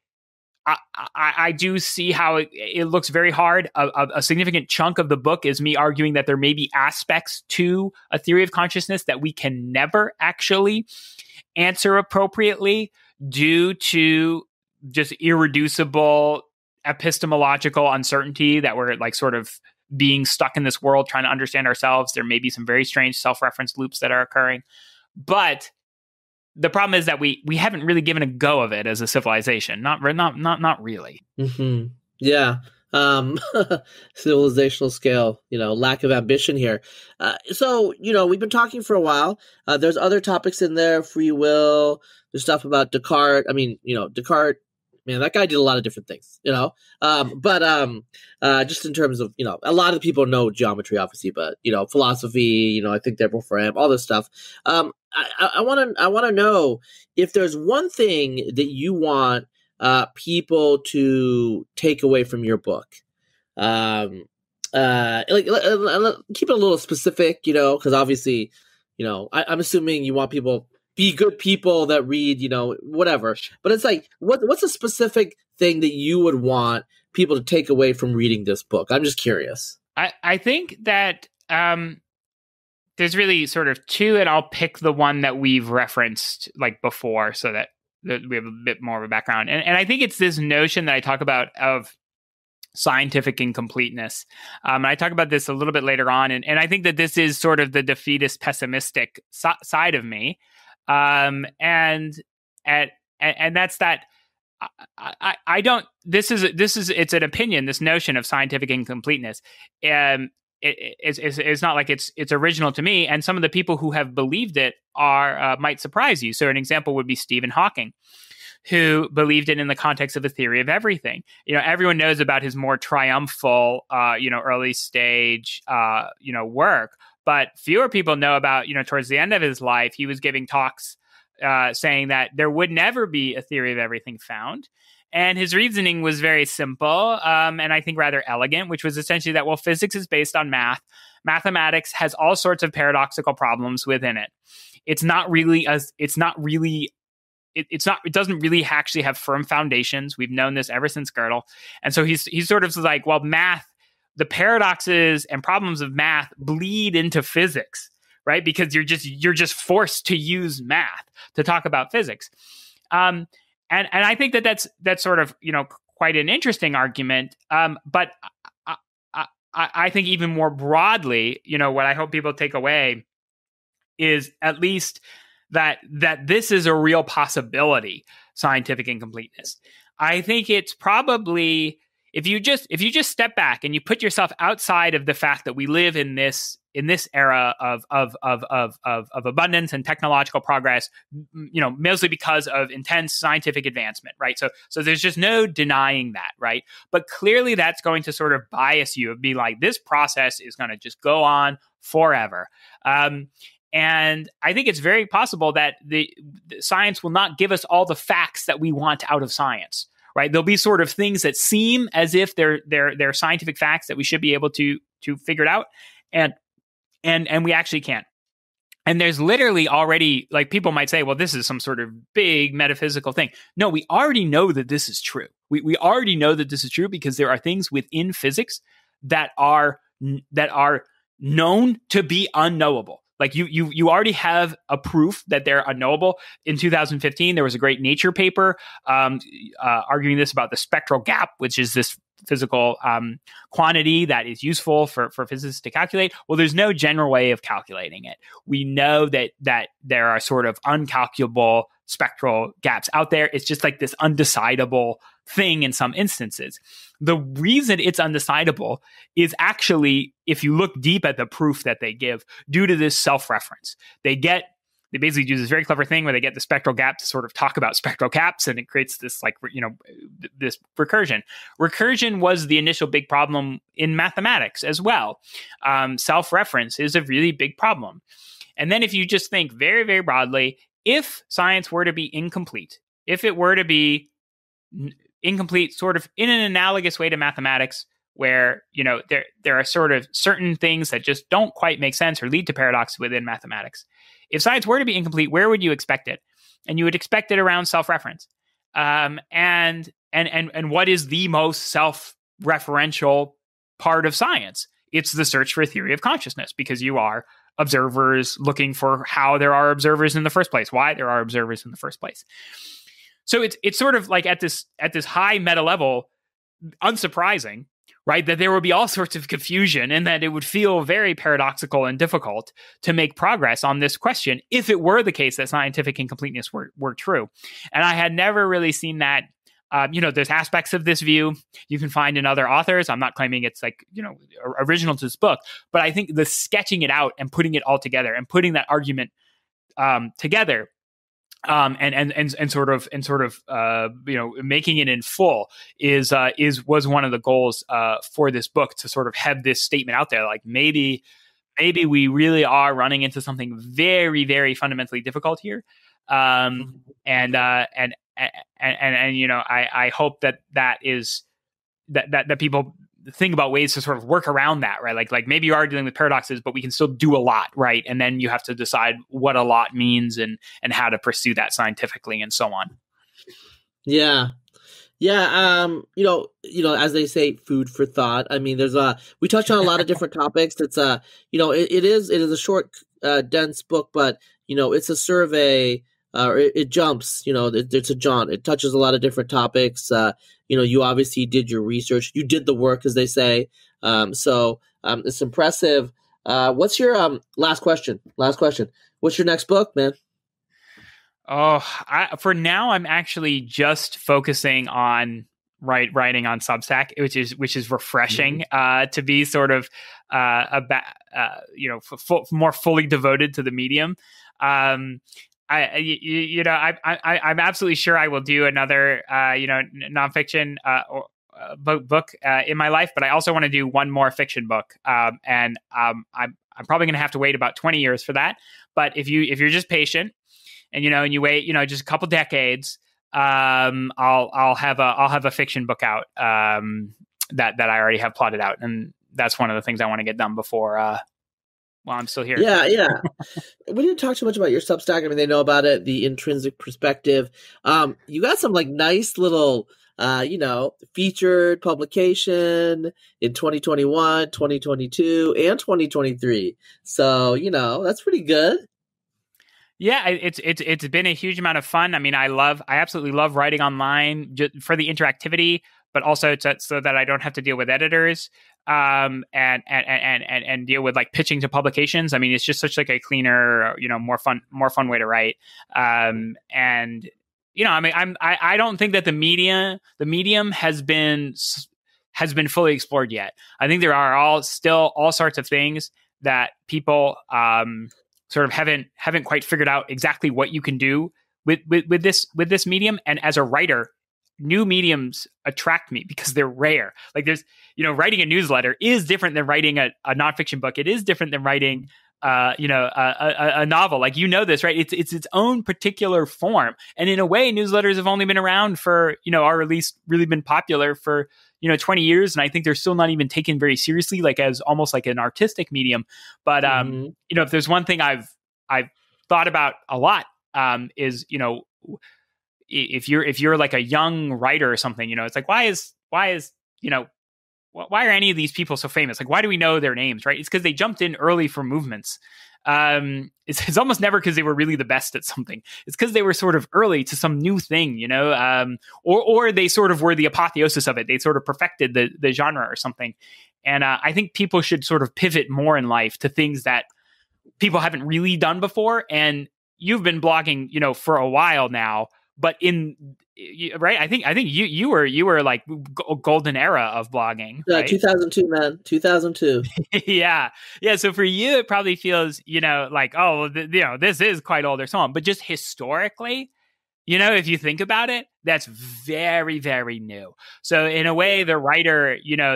I do see how it looks very hard. A significant chunk of the book is me arguing that there may be aspects to a theory of consciousness that we can never actually answer appropriately due to just irreducible epistemological uncertainty that we're like sort of being stuck in this world trying to understand ourselves. There may be some very strange self-reference loops that are occurring. But the problem is that we haven't really given a go of it as a civilization. Not really. Mm-hmm. Yeah. Civilizational scale, lack of ambition here. So, we've been talking for a while. There's other topics in there, free will. There's stuff about Descartes. I mean, Descartes, man, that guy did a lot of different things, but just in terms of, a lot of people know geometry, obviously, but, philosophy, I think they're both for him, all this stuff. I want to know if there's one thing that you want people to take away from your book. Keep it a little specific, because obviously, I'm assuming you want people be good people that read, whatever. But it's like, what's a specific thing that you would want people to take away from reading this book? I'm just curious. I think that there's really sort of two, and I'll pick the one that we've referenced like before so that we have a bit more of a background. And I think it's this notion that I talk about of scientific incompleteness. And I talk about this a little bit later on. And I think that this is sort of the defeatist, pessimistic side of me. And that's that I don't, it's an opinion, this notion of scientific incompleteness. It's not like it's original to me, and some of the people who have believed it might surprise you. So an example would be Stephen Hawking, who believed it in the context of a theory of everything. Everyone knows about his more triumphal, early stage, work, but fewer people know about, towards the end of his life, he was giving talks saying that there would never be a theory of everything found. And his reasoning was very simple, and I think rather elegant, which was essentially that, well, physics is based on math. Mathematics has all sorts of paradoxical problems within it. It doesn't really actually have firm foundations. We've known this ever since Gödel. And so he's sort of like, well, math, the paradoxes and problems of math bleed into physics, right? Because you're just forced to use math to talk about physics. And I think that's sort of, quite an interesting argument. But I think even more broadly, what I hope people take away is at least that this is a real possibility, scientific incompleteness. I think it's probably, if you just step back and you put yourself outside of the fact that we live in this era of abundance and technological progress, mostly because of intense scientific advancement, right? So there's just no denying that, right? But clearly that's going to sort of bias you of be like, this process is going to just go on forever. And I think it's very possible that the science will not give us all the facts that we want out of science, right? There'll be sort of things that seem as if they're scientific facts that we should be able to figure it out, and we actually can't. And there's literally already, like, people might say, well, this is some sort of big metaphysical thing. No, we already know that this is true. We already know that this is true because there are things within physics that are known to be unknowable. Like you already have a proof that they're unknowable. In 2015, there was a great Nature paper arguing this about the spectral gap, which is this physical quantity that is useful for physicists to calculate. Well, there's no general way of calculating it. We know that there are sort of uncalculable spectral gaps out there. It's just like this undecidable thing in some instances. The reason it's undecidable is actually, if you look deep at the proof that they give, due to this self-reference. They basically do this very clever thing where they get the spectral gap to sort of talk about spectral gaps, and it creates this, like, this recursion. Recursion was the initial big problem in mathematics as well. Self-reference is a really big problem. And then if you just think very, very broadly, if science were to be incomplete, if it were to be incomplete sort of in an analogous way to mathematics, where, there are sort of certain things that just don't quite make sense or lead to paradox within mathematics. If science were to be incomplete, where would you expect it? And you would expect it around self-reference. And what is the most self-referential part of science? It's the search for a theory of consciousness, because you are observers looking for how there are observers in the first place, why there are observers in the first place. So it's sort of like at this high meta level, unsurprising, right, that there would be all sorts of confusion and that it would feel very paradoxical and difficult to make progress on this question if it were the case that scientific incompleteness were true. And I had never really seen that. There's aspects of this view you can find in other authors. I'm not claiming it's like, original to this book, but I think the sketching it out and putting it all together and putting that argument together, and sort of making it in full was one of the goals for this book, to sort of have this statement out there, like maybe we really are running into something very, very fundamentally difficult here, I hope that is that people think about ways to sort of work around that, right? Like maybe you are dealing with paradoxes, but we can still do a lot, right? And then you have to decide what a lot means and how to pursue that scientifically and so on. Yeah. As they say, food for thought. I mean, we touched on a lot of different topics. It's it is a short, dense book, but it's a survey. It jumps, it's a jaunt. It touches a lot of different topics. You obviously did your research. You did the work, as they say. So it's impressive. What's your last question? What's your next book, man? Oh, for now, I'm actually just focusing on writing on Substack, which is refreshing, to be sort of more fully devoted to the medium. I'm absolutely sure I will do another, nonfiction book in my life, but I also want to do one more fiction book, and I'm probably going to have to wait about 20 years for that. But if you're just patient, and you wait, just a couple decades, I'll have a fiction book out that I already have plotted out, and that's one of the things I want to get done before. While I'm still here. Yeah. We didn't talk too much about your Substack. I mean, they know about it, The Intrinsic Perspective. You got some nice little, featured publication in 2021, 2022, and 2023. So, that's pretty good. Yeah, it's been a huge amount of fun. I mean, I absolutely love writing online for the interactivity, but also so that I don't have to deal with editors, and deal with pitching to publications. I mean, it's just such a cleaner, more fun way to write. And I mean, I don't think that the medium has been fully explored yet. I think there are still all sorts of things that people sort of haven't quite figured out exactly what you can do with this medium. And as a writer, new mediums attract me because they're rare. Like there's, writing a newsletter is different than writing a nonfiction book. It is different than writing a novel. Like, this, right? It's its own particular form. And in a way, newsletters have only been around for, or at least really been popular for, 20 years. And I think they're still not even taken very seriously, like as almost like an artistic medium. But, if there's one thing I've thought about a lot, is, if you're like a young writer or something, it's like, why are any of these people so famous? Like, why do we know their names, right? It's because they jumped in early for movements. It's almost never because they were really the best at something. It's because they were sort of early to some new thing, or they sort of were the apotheosis of it. They sort of perfected the genre or something. And I think people should sort of pivot more in life to things that people haven't really done before. And you've been blogging, for a while now. But right, I think you were like golden era of blogging. Yeah, right? 2002, man, 2002. yeah. So for you, it probably feels like, oh, this is quite old or so on. But just historically, if you think about it, that's very, very new. So in a way, the writer,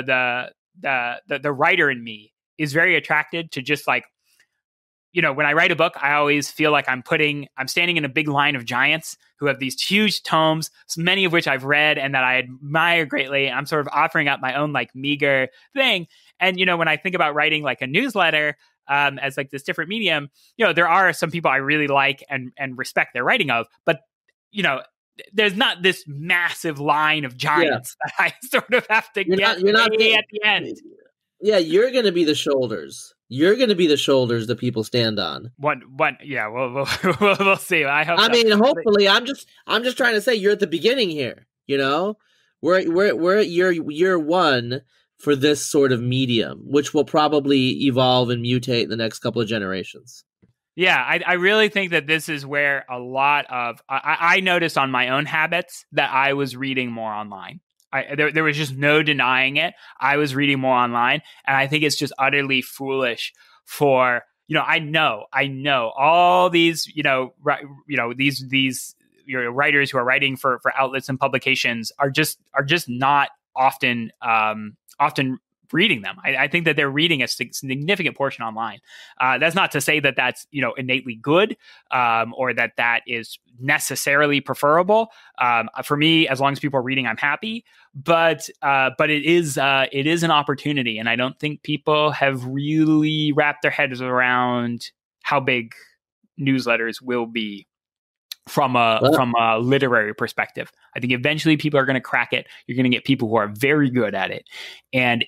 the writer in me is very attracted to just like, when I write a book, I always feel like I'm standing in a big line of giants who have these huge tomes, many of which I've read and that I admire greatly. I'm sort of offering up my own like meager thing. And, when I think about writing like a newsletter, as like this different medium, there are some people I really like and respect their writing of, but, there's not this massive line of giants that I sort of have to get at the end. Yeah, you're going to be the shoulders. You're going to be the shoulders that people stand on. Yeah, we'll see. I hope. Hopefully, I'm just trying to say you're at the beginning here. We're at year one for this sort of medium, which will probably evolve and mutate in the next couple of generations. Yeah, I really think that this is where a lot of I noticed on my own habits that I was reading more online. There was just no denying it. I was reading more online, and I think it's just utterly foolish for I know all these these writers who are writing for outlets and publications are just not often reading them. I think that they're reading a significant portion online. That's not to say that that's innately good or that is necessarily preferable. For me, as long as people are reading, I'm happy. But it is an opportunity, and I don't think people have really wrapped their heads around how big newsletters will be from a literary perspective. I think eventually people are going to crack it. You're going to get people who are very good at it, and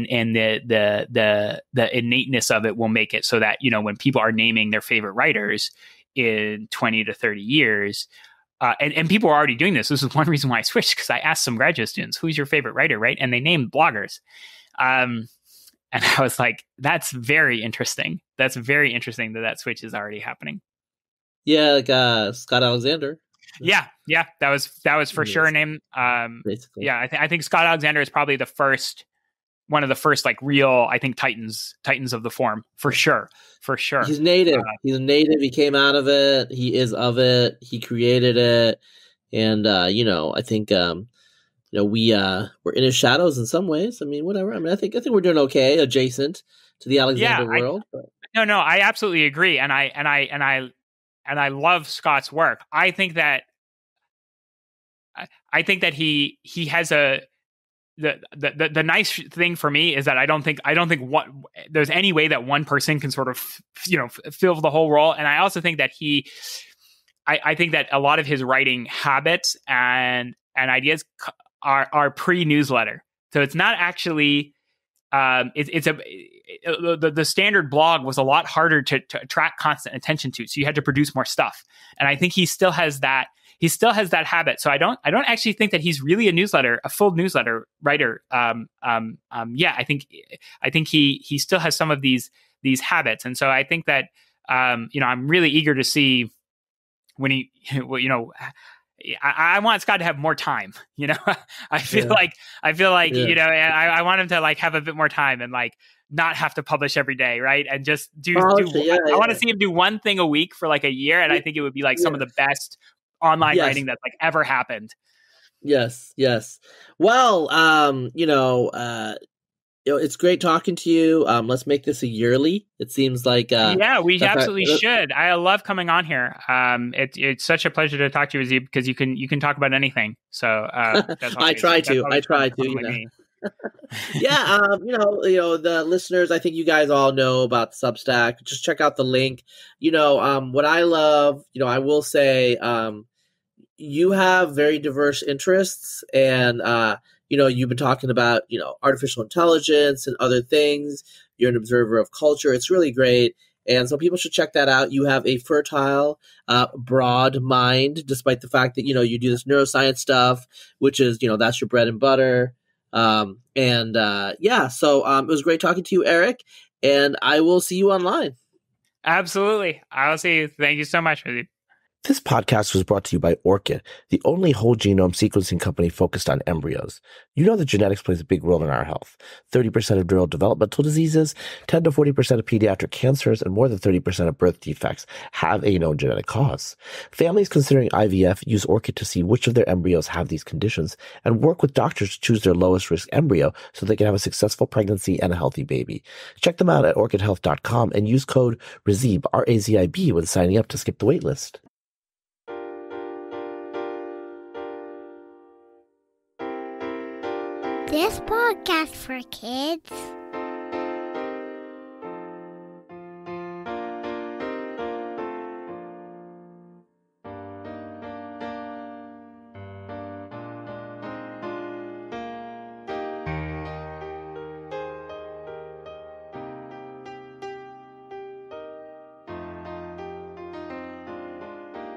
the innateness of it will make it so that when people are naming their favorite writers in 20 to 30 years, and people are already doing this. This is one reason why I switched, because I asked some graduate students, "Who's your favorite writer?" Right, and they named bloggers. And I was like, "That's very interesting. That's very interesting that switch is already happening." Yeah, like Scott Alexander. Yeah, that was for sure a name. Basically, yeah, I think Scott Alexander is probably one of the first like real, I think titans of the form for sure. He's native. He's native. He came out of it. He is of it. He created it, and I think we're in his shadows in some ways. I mean, whatever. I mean, I think we're doing okay adjacent to the Alexander world. No, I absolutely agree, and I love Scott's work. I think that he has the nice thing for me is that I don't think there's any way that one person can sort of fill the whole role. And I also think that I think that a lot of his writing habits and ideas are pre-newsletter. So it's not actually the standard blog was a lot harder to attract constant attention to. So you had to produce more stuff. And I think he still has that habit. So I don't actually think that he's really a full newsletter writer. I think he still has some of these habits. And so I think that, I'm really eager to see when he, I want Scott to have more time. I feel like I want him to like have a bit more time and like not have to publish every day, right? And just do. I want to see him do one thing a week for like a year, and I think it would be like some of the best online writing that's like ever happened. Yes. Well, it's great talking to you. Let's make this a yearly. It seems like we absolutely should. I love coming on here. It's such a pleasure to talk to you, Razib, because you can talk about anything. So that's I try to. Yeah, the listeners, I think you guys all know about Substack. Just check out the link. What I love, I will say, you have very diverse interests, and you've been talking about artificial intelligence and other things. You're an observer of culture. It's really great, and so people should check that out. You have a fertile, broad mind, despite the fact that you do this neuroscience stuff, which is that's your bread and butter. So it was great talking to you, Erik, and I will see you online. Absolutely, I will see you. Thank you so much, Razib. This podcast was brought to you by ORCID, the only whole genome sequencing company focused on embryos. You know that genetics plays a big role in our health. 30% of neurodevelopmental diseases, 10 to 40% of pediatric cancers, and more than 30% of birth defects have a known genetic cause. Families considering IVF use ORCID to see which of their embryos have these conditions and work with doctors to choose their lowest risk embryo so they can have a successful pregnancy and a healthy baby. Check them out at orchidhealth.com and use code RAZIB, R-A-Z-I-B, when signing up to skip the waitlist. This podcast for kids.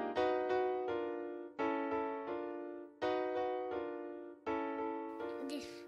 This